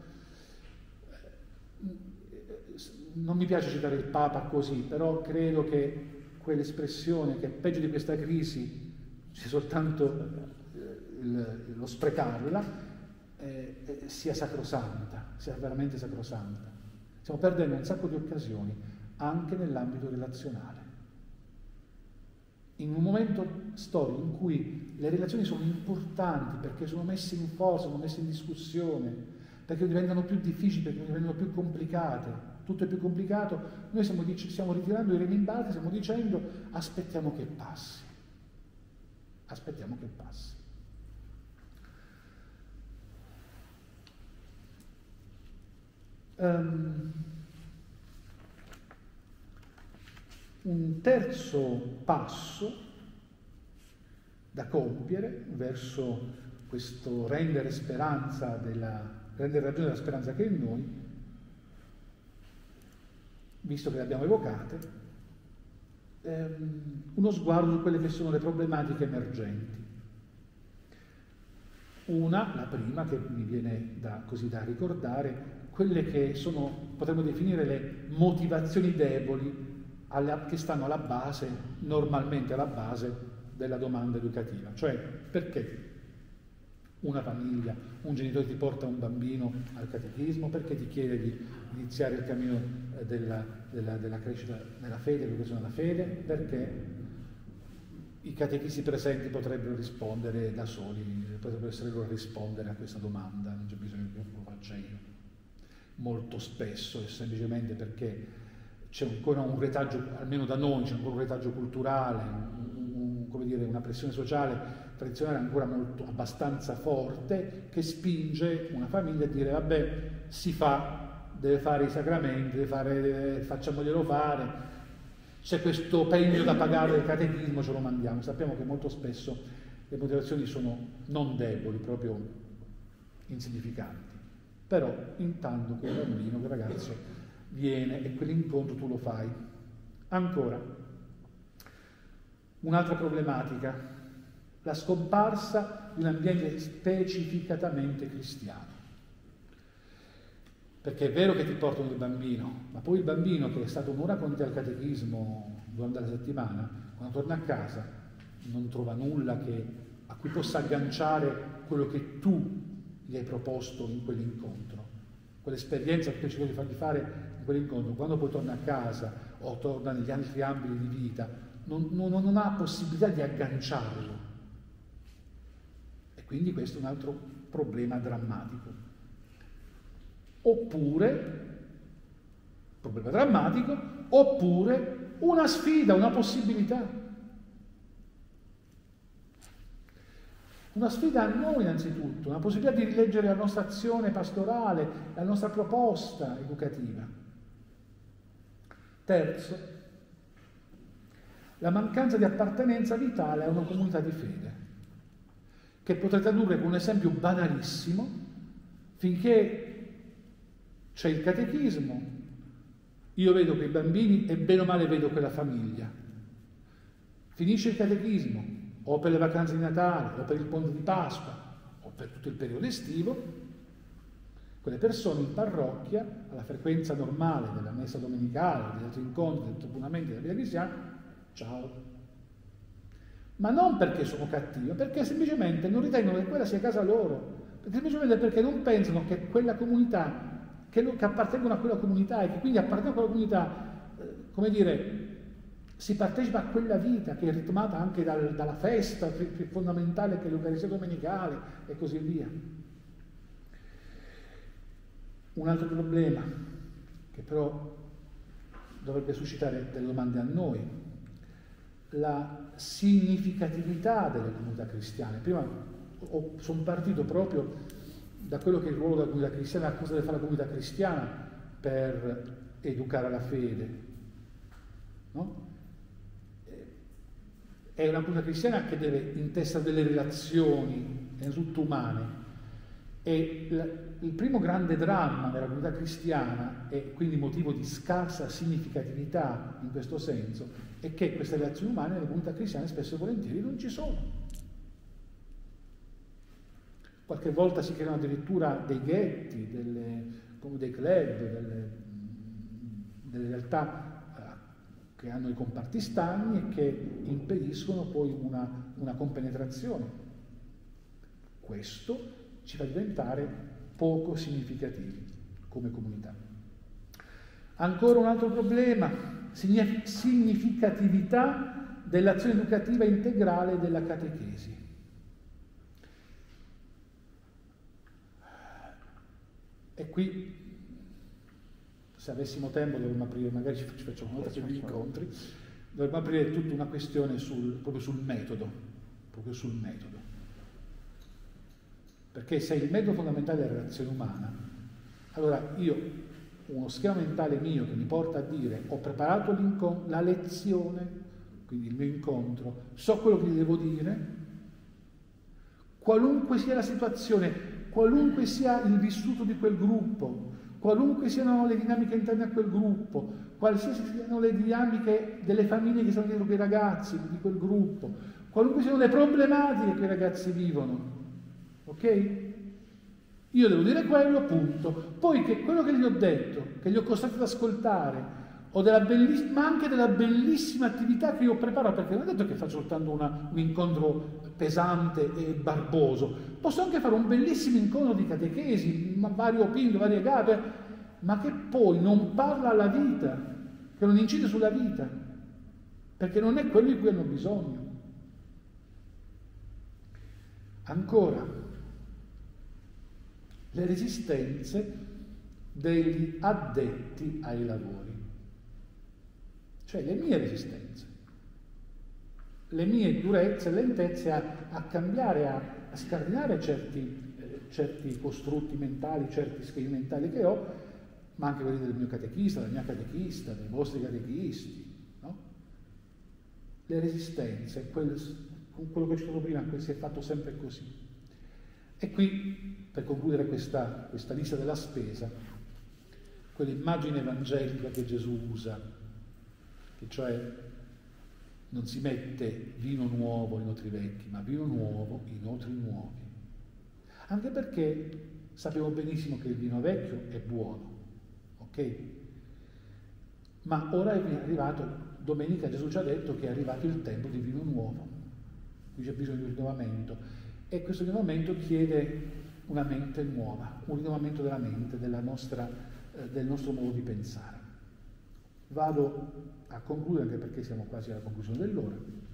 Non mi piace citare il Papa così, però credo che quell'espressione che peggio di questa crisi c'è soltanto lo sprecarla, sia sacrosanta, sia veramente sacrosanta. Stiamo perdendo un sacco di occasioni anche nell'ambito relazionale. In un momento storico in cui le relazioni sono importanti perché sono messe in forza, sono messe in discussione, perché diventano più difficili, perché diventano più complicate, tutto è più complicato, noi stiamo ritirando i remi in barca, stiamo dicendo aspettiamo che passi. Aspettiamo che passi. Un terzo passo da compiere verso questo rendere ragione della speranza che è in noi, visto che le abbiamo evocate, uno sguardo su quelle che sono le problematiche emergenti. La prima che mi viene da ricordare, quelle che sono, potremmo definire le motivazioni deboli che stanno normalmente alla base della domanda educativa. Cioè, perché una famiglia, un genitore ti porta un bambino al catechismo, perché ti chiede di iniziare il cammino della crescita nella fede, l'educazione alla fede, perché i catechisti presenti potrebbero rispondere da soli, potrebbero essere loro a rispondere a questa domanda, non c'è bisogno che lo faccia io. Molto spesso è semplicemente perché c'è ancora un retaggio, almeno da noi, c'è ancora un retaggio culturale, una pressione sociale tradizionale ancora abbastanza forte, che spinge una famiglia a dire vabbè, deve fare i sacramenti, facciamoglielo fare, c'è questo pegno da pagare del catechismo, ce lo mandiamo. Sappiamo che molto spesso le motivazioni sono non deboli, proprio insignificanti. Però intanto quel bambino, quel ragazzo viene e quell'incontro tu lo fai. Ancora, un'altra problematica, la scomparsa di un ambiente specificatamente cristiano. Perché è vero che ti portano il bambino, ma poi il bambino che è stato un'ora con te al catechismo durante la settimana, quando torna a casa non trova nulla a cui possa agganciare quello che tu gli hai proposto in quell'incontro, quell'esperienza che cerco di fargli fare in quell'incontro. Quando poi torna a casa o torna negli altri ambiti di vita, non ha possibilità di agganciarlo. E quindi questo è un altro problema drammatico. Problema drammatico, oppure una sfida, una possibilità. Una sfida a noi innanzitutto, una possibilità di rileggere la nostra azione pastorale, la nostra proposta educativa. Terzo, la mancanza di appartenenza vitale a una comunità di fede, che potrei tradurre con un esempio banalissimo: finché c'è il catechismo, io vedo quei bambini e bene o male vedo quella famiglia. Finisce il catechismo, o per le vacanze di Natale, o per il ponte di Pasqua, o per tutto il periodo estivo, quelle persone in parrocchia, alla frequenza normale della messa domenicale, degli altri incontri, del tribunamento della vita cristiana, ciao. Ma non perché sono cattivi, ma perché semplicemente non ritengono che quella sia casa loro, semplicemente perché non pensano che quella comunità, che appartengono a quella comunità e che quindi appartengono a quella comunità, come dire, si partecipa a quella vita che è ritmata anche dalla festa più fondamentale che è l'Eucaristia domenicale e così via. Un altro problema che però dovrebbe suscitare delle domande a noi: la significatività delle comunità cristiane. Prima sono partito proprio da quello che è il ruolo della comunità cristiana, cosa deve fare la comunità cristiana per educare alla fede, no? È una comunità cristiana che deve intestare delle relazioni, innanzitutto umane, e il primo grande dramma della comunità cristiana, e quindi motivo di scarsa significatività in questo senso, è che queste relazioni umane nelle comunità cristiane spesso e volentieri non ci sono. Qualche volta si creano addirittura dei ghetti, come dei club, delle realtà che hanno i comparti stagni e che impediscono poi una compenetrazione. Questo ci fa diventare poco significativi come comunità. Ancora un altro problema: significatività dell'azione educativa integrale della catechesi. E qui, se avessimo tempo, dovremmo aprire, magari ci facciamo una volta degli incontri, dovremmo aprire tutta una questione proprio sul metodo. Perché se il metodo fondamentale è la relazione umana, allora uno schema mentale mio che mi porta a dire: ho preparato la lezione, quindi il mio incontro, so quello che gli devo dire, qualunque sia la situazione, qualunque sia il vissuto di quel gruppo, qualunque siano le dinamiche interne a quel gruppo, qualsiasi siano le dinamiche delle famiglie che sono dietro quei ragazzi, di quel gruppo, qualunque siano le problematiche che quei ragazzi vivono, ok? Io devo dire quello, punto. Poi che quello che gli ho detto, che gli ho costretto ad ascoltare, ma anche della bellissima attività che io preparo, perché non è detto che faccio soltanto un incontro pesante e barboso, posso anche fare un bellissimo incontro di catechesi, varie opinioni, varie gare, ma che poi non parla alla vita, che non incide sulla vita, perché non è quello di cui hanno bisogno. Ancora, le resistenze degli addetti ai lavori. Cioè le mie resistenze, le mie durezze, lentezze a cambiare, a scardinare certi costrutti mentali, certi schemi mentali che ho, ma anche quelli del mio catechista, della mia catechista, dei vostri catechisti, no? Le resistenze, con quello che ho citato prima, si è fatto sempre così. E qui, per concludere questa lista della spesa, quell'immagine evangelica che Gesù usa, che cioè non si mette vino nuovo in otri vecchi, ma vino nuovo in otri nuovi. Anche perché sappiamo benissimo che il vino vecchio è buono, ok? Ma ora è arrivato, domenica Gesù ci ha detto che è arrivato il tempo di vino nuovo, qui c'è bisogno di un rinnovamento, e questo rinnovamento chiede una mente nuova, un rinnovamento della mente, del nostro modo di pensare. Vado a concludere, anche perché siamo quasi alla conclusione dell'ora.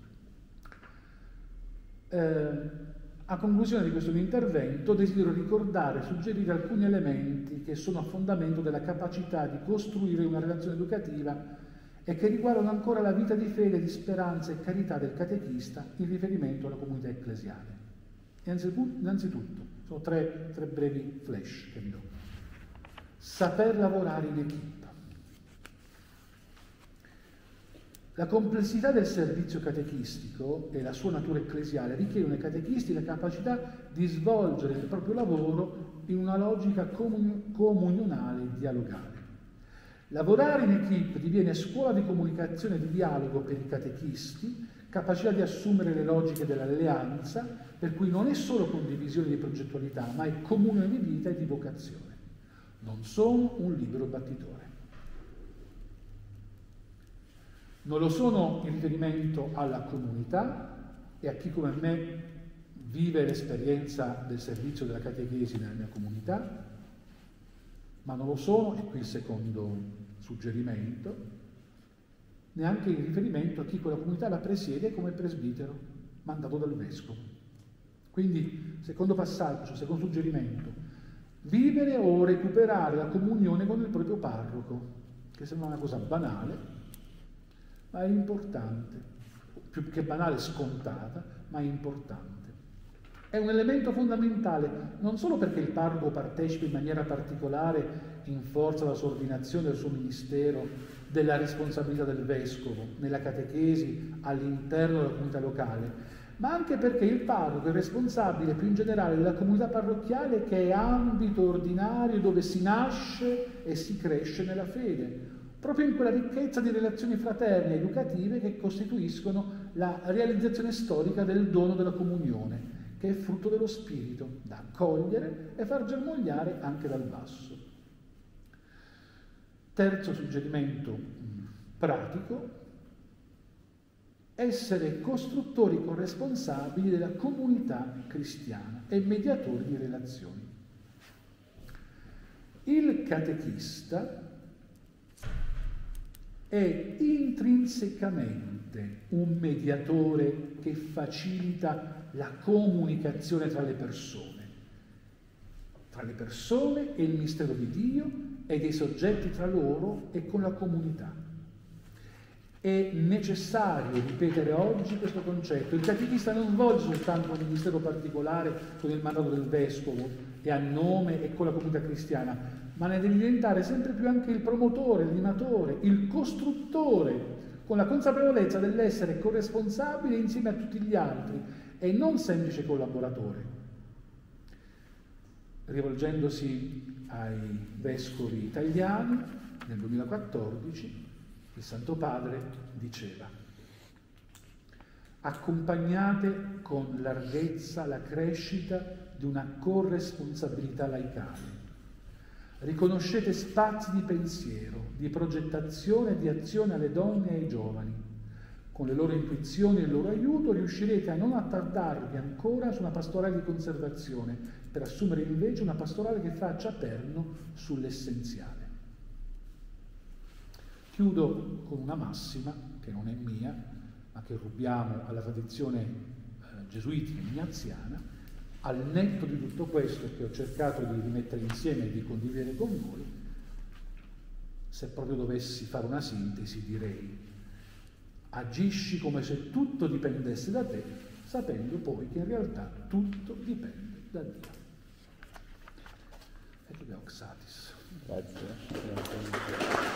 A conclusione di questo mio intervento desidero ricordare e suggerire alcuni elementi che sono a fondamento della capacità di costruire una relazione educativa e che riguardano ancora la vita di fede, di speranza e carità del catechista in riferimento alla comunità ecclesiale. Innanzitutto, sono tre brevi flash che vi do. Saper lavorare in equipe. La complessità del servizio catechistico e la sua natura ecclesiale richiedono ai catechisti la capacità di svolgere il proprio lavoro in una logica comunionale e dialogale. Lavorare in equipe diviene scuola di comunicazione e di dialogo per i catechisti, capacità di assumere le logiche dell'alleanza, per cui non è solo condivisione di progettualità, ma è comunione di vita e di vocazione. Non sono un libero battitore. Non lo sono in riferimento alla comunità e a chi come me vive l'esperienza del servizio della catechesi nella mia comunità, ma non lo sono, e qui il secondo suggerimento, neanche in riferimento a chi quella comunità la presiede come presbitero, mandato dal vescovo. Quindi, secondo passaggio, secondo suggerimento, vivere o recuperare la comunione con il proprio parroco, che sembra una cosa banale, ma è importante, più che banale, scontata, ma è importante. È un elemento fondamentale, non solo perché il parroco partecipa in maniera particolare, in forza della sua ordinazione, del suo ministero, della responsabilità del vescovo, nella catechesi, all'interno della comunità locale, ma anche perché il parroco è responsabile più in generale della comunità parrocchiale, che è ambito ordinario dove si nasce e si cresce nella fede, proprio in quella ricchezza di relazioni fraterne e educative che costituiscono la realizzazione storica del dono della comunione, che è frutto dello Spirito, da accogliere e far germogliare anche dal basso. Terzo suggerimento pratico: essere costruttori corresponsabili della comunità cristiana e mediatori di relazioni. Il catechista è intrinsecamente un mediatore che facilita la comunicazione tra le persone e il mistero di Dio e dei soggetti tra loro e con la comunità. È necessario ripetere oggi questo concetto. Il catechista non svolge soltanto un ministero particolare con il mandato del vescovo e a nome e con la comunità cristiana, ma ne deve diventare sempre più anche il promotore, l'animatore, il costruttore, con la consapevolezza dell'essere corresponsabile insieme a tutti gli altri e non semplice collaboratore. Rivolgendosi ai vescovi italiani, nel 2014 il Santo Padre diceva: accompagnate con larghezza la crescita di una corresponsabilità laicale. Riconoscete spazi di pensiero, di progettazione e di azione alle donne e ai giovani. Con le loro intuizioni e il loro aiuto riuscirete a non attardarvi ancora su una pastorale di conservazione, per assumere invece una pastorale che faccia perno sull'essenziale. Chiudo con una massima, che non è mia, ma che rubiamo alla tradizione gesuitica ignaziana, al netto di tutto questo che ho cercato di rimettere insieme e di condividere con voi. Se proprio dovessi fare una sintesi, direi: agisci come se tutto dipendesse da te, sapendo poi che in realtà tutto dipende da Dio. Et Deoxatis. Grazie.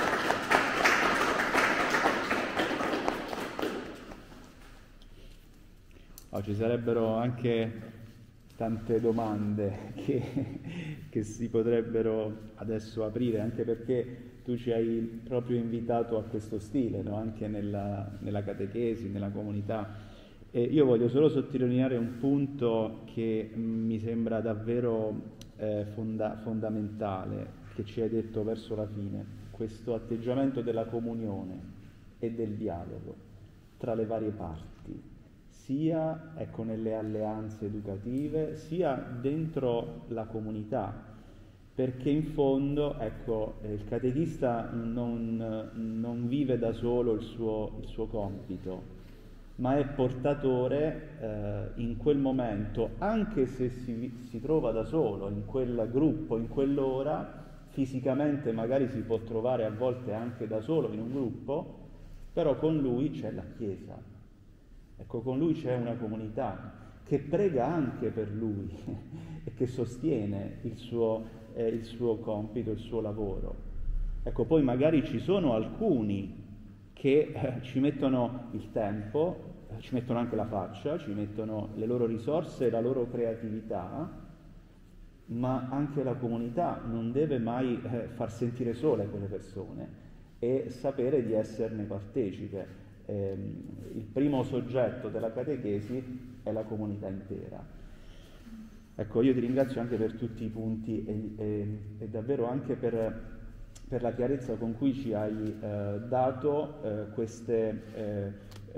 Ci sarebbero anche tante domande che si potrebbero adesso aprire, anche perché tu ci hai proprio invitato a questo stile, no? Anche nella catechesi, nella comunità. E io voglio solo sottolineare un punto che mi sembra davvero fondamentale, che ci hai detto verso la fine, questo atteggiamento della comunione e del dialogo tra le varie parti, sia nelle alleanze educative, sia dentro la comunità, perché in fondo il catechista non vive da solo il suo compito, ma è portatore in quel momento, anche se si trova da solo in quel gruppo, in quell'ora, fisicamente magari si può trovare a volte anche da solo in un gruppo, però con lui c'è la Chiesa, con lui c'è una comunità che prega anche per lui e che sostiene il suo compito, il suo lavoro. Poi magari ci sono alcuni che ci mettono il tempo, ci mettono anche la faccia, ci mettono le loro risorse e la loro creatività, ma anche la comunità non deve mai far sentire sole quelle persone e sapere di esserne partecipe. Il primo soggetto della catechesi è la comunità intera. Io ti ringrazio anche per tutti i punti e davvero anche per la chiarezza con cui ci hai dato queste,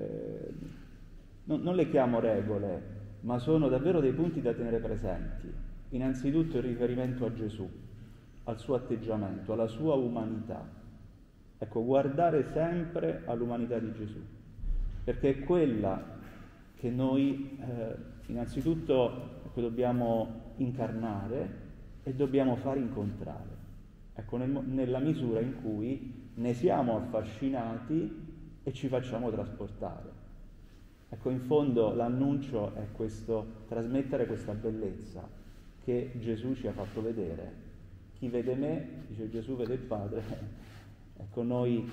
non le chiamo regole, ma sono davvero dei punti da tenere presenti. Innanzitutto il riferimento a Gesù, al suo atteggiamento, alla sua umanità. Guardare sempre all'umanità di Gesù, perché è quella che noi innanzitutto dobbiamo incarnare e dobbiamo far incontrare. Nella misura in cui ne siamo affascinati e ci facciamo trasportare. In fondo l'annuncio è questo, trasmettere questa bellezza che Gesù ci ha fatto vedere. Chi vede me, dice Gesù, vede il Padre. Noi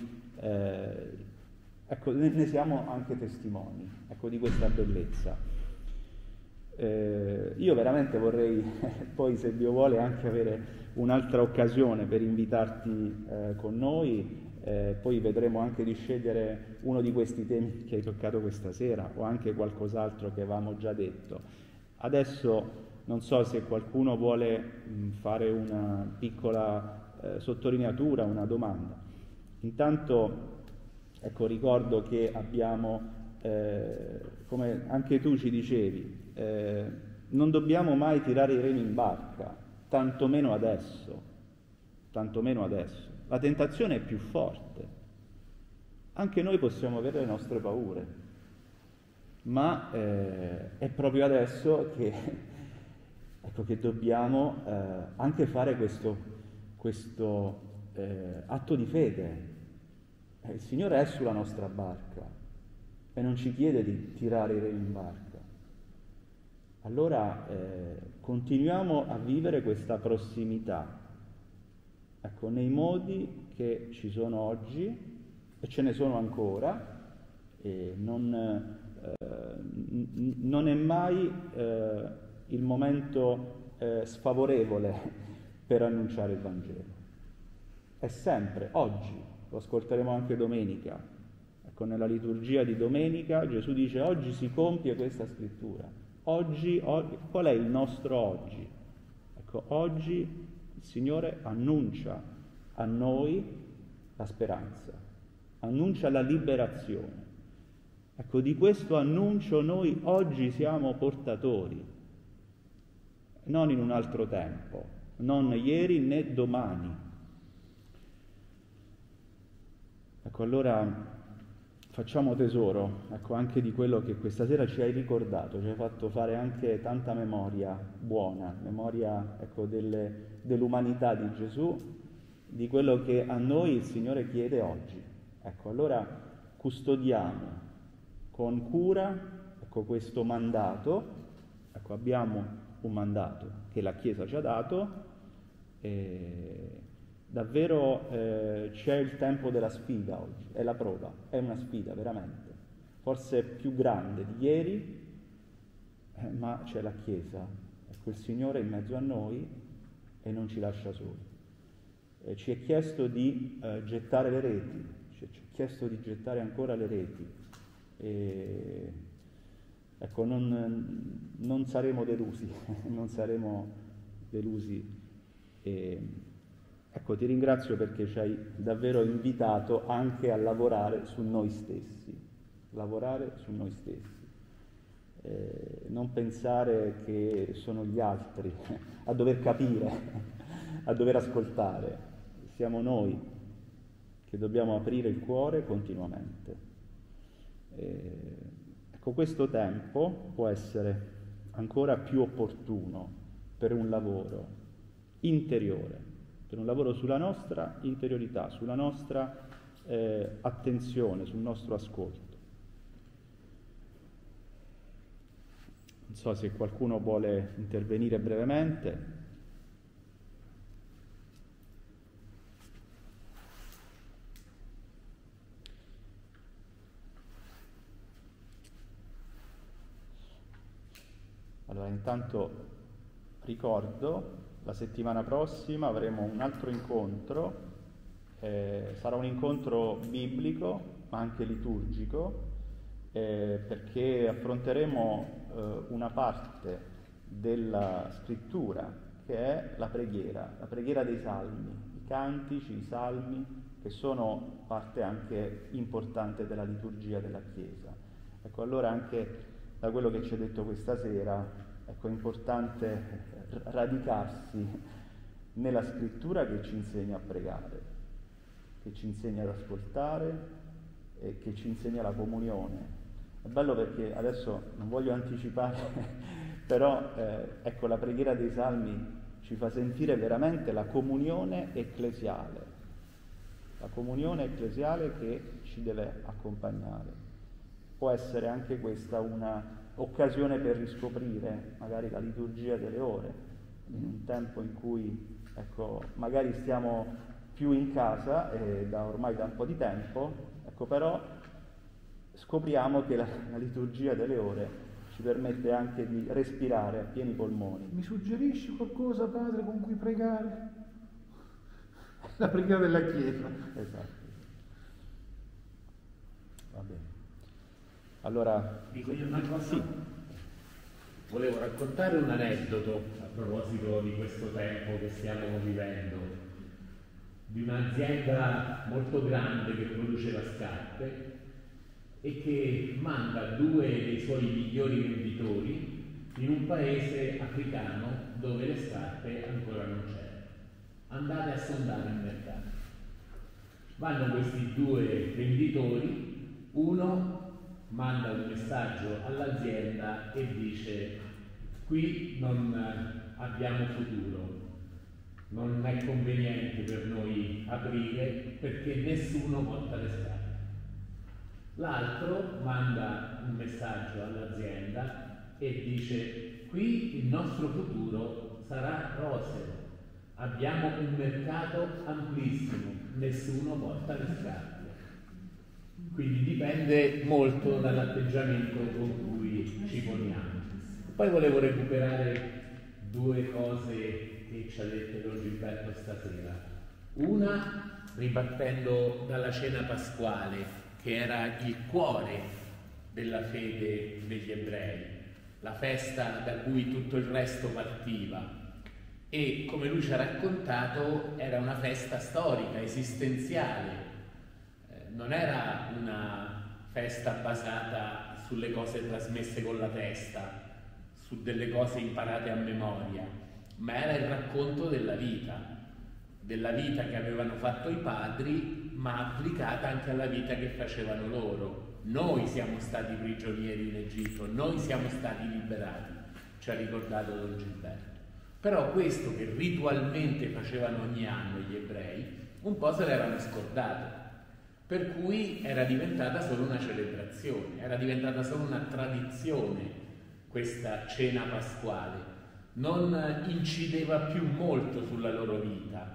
ne siamo anche testimoni, di questa bellezza. Io veramente vorrei poi, se Dio vuole, anche avere un'altra occasione per invitarti con noi, poi vedremo anche di scegliere uno di questi temi che hai toccato questa sera o anche qualcos'altro che avevamo già detto. Adesso non so se qualcuno vuole fare una piccola sottolineatura, una domanda. Intanto ricordo che abbiamo, come anche tu ci dicevi, non dobbiamo mai tirare i remi in barca, tantomeno adesso. La tentazione è più forte. Anche noi possiamo avere le nostre paure, ma è proprio adesso che dobbiamo anche fare questo atto di fede. Il Signore è sulla nostra barca e non ci chiede di tirare i remi in barca. Allora continuiamo a vivere questa prossimità, nei modi che ci sono oggi, e ce ne sono ancora, e non è mai il momento sfavorevole per annunciare il Vangelo. È sempre, oggi, lo ascolteremo anche domenica, nella liturgia di domenica Gesù dice: oggi si compie questa scrittura. Oggi, qual è il nostro oggi? Oggi il Signore annuncia a noi la speranza, annuncia la liberazione. Di questo annuncio noi oggi siamo portatori, non in un altro tempo, non ieri né domani. Allora facciamo tesoro anche di quello che questa sera ci hai ricordato, ci hai fatto fare anche tanta memoria buona, memoria dell'umanità di Gesù, di quello che a noi il Signore chiede oggi. Allora custodiamo con cura questo mandato, abbiamo un mandato che la Chiesa ci ha dato, davvero c'è il tempo della sfida oggi, è la prova, è una sfida veramente, forse più grande di ieri, ma c'è la Chiesa, il Signore in mezzo a noi e non ci lascia soli. Ci è chiesto di gettare le reti, ci è chiesto di gettare ancora le reti, non saremo delusi, non saremo delusi. ecco, ti ringrazio perché ci hai davvero invitato anche a lavorare su noi stessi, lavorare su noi stessi. Non pensare che sono gli altri a dover capire, a dover ascoltare. Siamo noi che dobbiamo aprire il cuore continuamente. Ecco, questo tempo può essere ancora più opportuno per un lavoro interiore, per un lavoro sulla nostra interiorità, sulla nostra attenzione, sul nostro ascolto. Non so se qualcuno vuole intervenire brevemente. Allora, intanto ricordo, la settimana prossima avremo un altro incontro, sarà un incontro biblico, ma anche liturgico, perché affronteremo una parte della scrittura che è la preghiera dei salmi, i cantici, i salmi, che sono parte anche importante della liturgia della Chiesa. Ecco, allora anche da quello che ci è detto questa sera, ecco, è importante radicarsi nella scrittura che ci insegna a pregare, che ci insegna ad ascoltare e che ci insegna la comunione. È bello perché adesso non voglio anticipare, però ecco, la preghiera dei Salmi ci fa sentire veramente la comunione ecclesiale che ci deve accompagnare. Può essere anche questa una occasione per riscoprire magari la liturgia delle ore, in un tempo in cui, ecco, magari stiamo più in casa ormai da un po' di tempo, ecco, però scopriamo che la liturgia delle ore ci permette anche di respirare a pieni polmoni. Mi suggerisci qualcosa, Padre, con cui pregare? La preghiera della Chiesa. Esatto. Va bene. Allora, dico io una cosa? Sì. Volevo raccontare un aneddoto a proposito di questo tempo che stiamo vivendo, di un'azienda molto grande che produceva scarpe e che manda 2 dei suoi migliori venditori in un paese africano dove le scarpe ancora non c'erano. Andate a sondare il mercato. Vanno questi 2 venditori, uno manda un messaggio all'azienda e dice: qui non abbiamo futuro, non è conveniente per noi aprire perché nessuno porta le scarpe. L'altro manda un messaggio all'azienda e dice: qui il nostro futuro sarà roseo, abbiamo un mercato amplissimo, nessuno porta le scarpe. Quindi dipende molto dall'atteggiamento con cui ci poniamo. Poi volevo recuperare 2 cose che ci ha detto Don Gilberto stasera. Una, ripartendo dalla cena pasquale, che era il cuore della fede degli ebrei, la festa da cui tutto il resto partiva. E come lui ci ha raccontato, era una festa storica, esistenziale. Non era una festa basata sulle cose trasmesse con la testa, su delle cose imparate a memoria, ma era il racconto della vita che avevano fatto i padri, ma applicata anche alla vita che facevano loro. Noi siamo stati prigionieri in Egitto, noi siamo stati liberati, ci ha ricordato Don Gilberto. Però questo che ritualmente facevano ogni anno gli ebrei, un po' se l'erano scordato. Per cui era diventata solo una celebrazione, era diventata solo una tradizione questa cena pasquale, non incideva più molto sulla loro vita.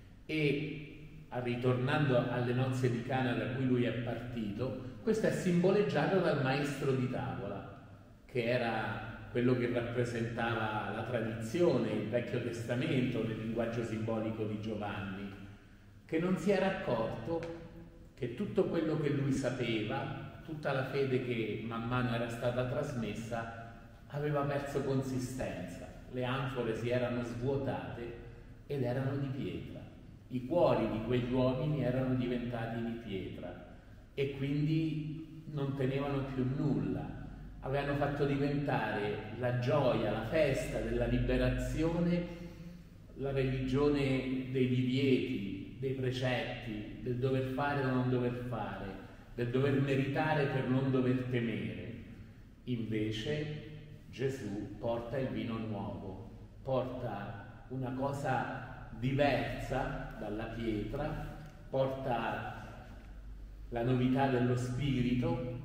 E ritornando alle nozze di Cana da cui lui è partito, questo è simboleggiato dal maestro di tavola, che era quello che rappresentava la tradizione, il Vecchio Testamento, nel linguaggio simbolico di Giovanni, che non si era accorto che tutto quello che lui sapeva, tutta la fede che man mano era stata trasmessa, aveva perso consistenza. Le anfore si erano svuotate ed erano di pietra. I cuori di quegli uomini erano diventati di pietra e quindi non tenevano più nulla. Avevano fatto diventare la gioia, la festa della liberazione, la religione dei divieti, dei precetti, del dover fare o non dover fare, del dover meritare per non dover temere. Invece Gesù porta il vino nuovo, porta una cosa diversa dalla pietra, porta la novità dello spirito,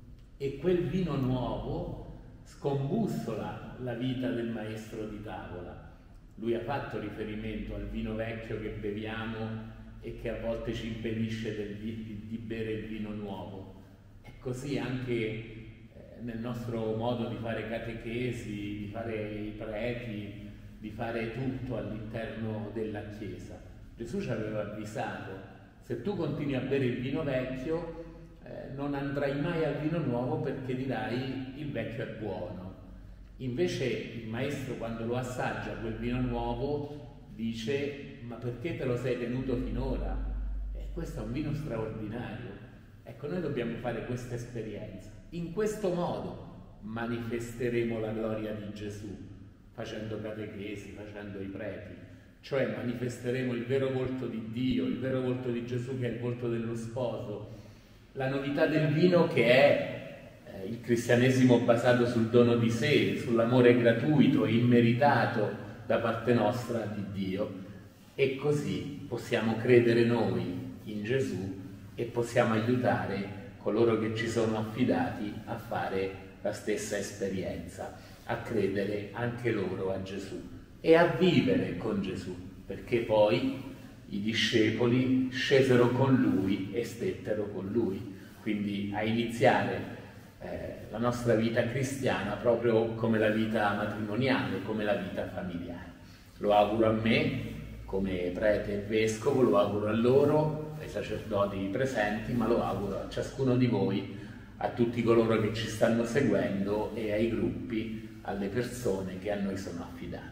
e quel vino nuovo scombussola la vita del maestro di tavola. Lui ha fatto riferimento al vino vecchio che beviamo e che a volte ci impedisce di bere il vino nuovo. E così anche nel nostro modo di fare catechesi, di fare i preti, di fare tutto all'interno della Chiesa. Gesù ci aveva avvisato: se tu continui a bere il vino vecchio, non andrai mai al vino nuovo, perché dirai il vecchio è buono. Invece il maestro, quando lo assaggia quel vino nuovo, dice: ma perché te lo sei tenuto finora? Questo è un vino straordinario. Ecco, noi dobbiamo fare questa esperienza. In questo modo manifesteremo la gloria di Gesù, facendo catechesi, facendo i preti, cioè manifesteremo il vero volto di Dio, il vero volto di Gesù, che è il volto dello sposo, la novità del vino, che è il cristianesimo basato sul dono di sé, sull'amore gratuito e immeritato da parte nostra di Dio. E così possiamo credere noi in Gesù e possiamo aiutare coloro che ci sono affidati a fare la stessa esperienza, a credere anche loro a Gesù e a vivere con Gesù, perché poi i discepoli scesero con lui e stettero con lui, quindi a iniziare la nostra vita cristiana proprio come la vita matrimoniale, come la vita familiare. Lo auguro a me come prete e vescovo, lo auguro a loro, ai sacerdoti presenti, ma lo auguro a ciascuno di voi, a tutti coloro che ci stanno seguendo e ai gruppi, alle persone che a noi sono affidate.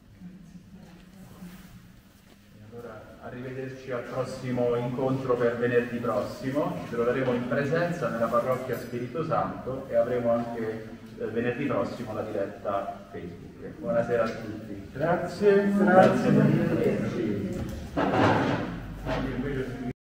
Allora, arrivederci al prossimo incontro per venerdì prossimo. Ci troveremo in presenza nella parrocchia Spirito Santo e avremo anche venerdì prossimo la diretta Facebook. Buonasera a tutti. Grazie.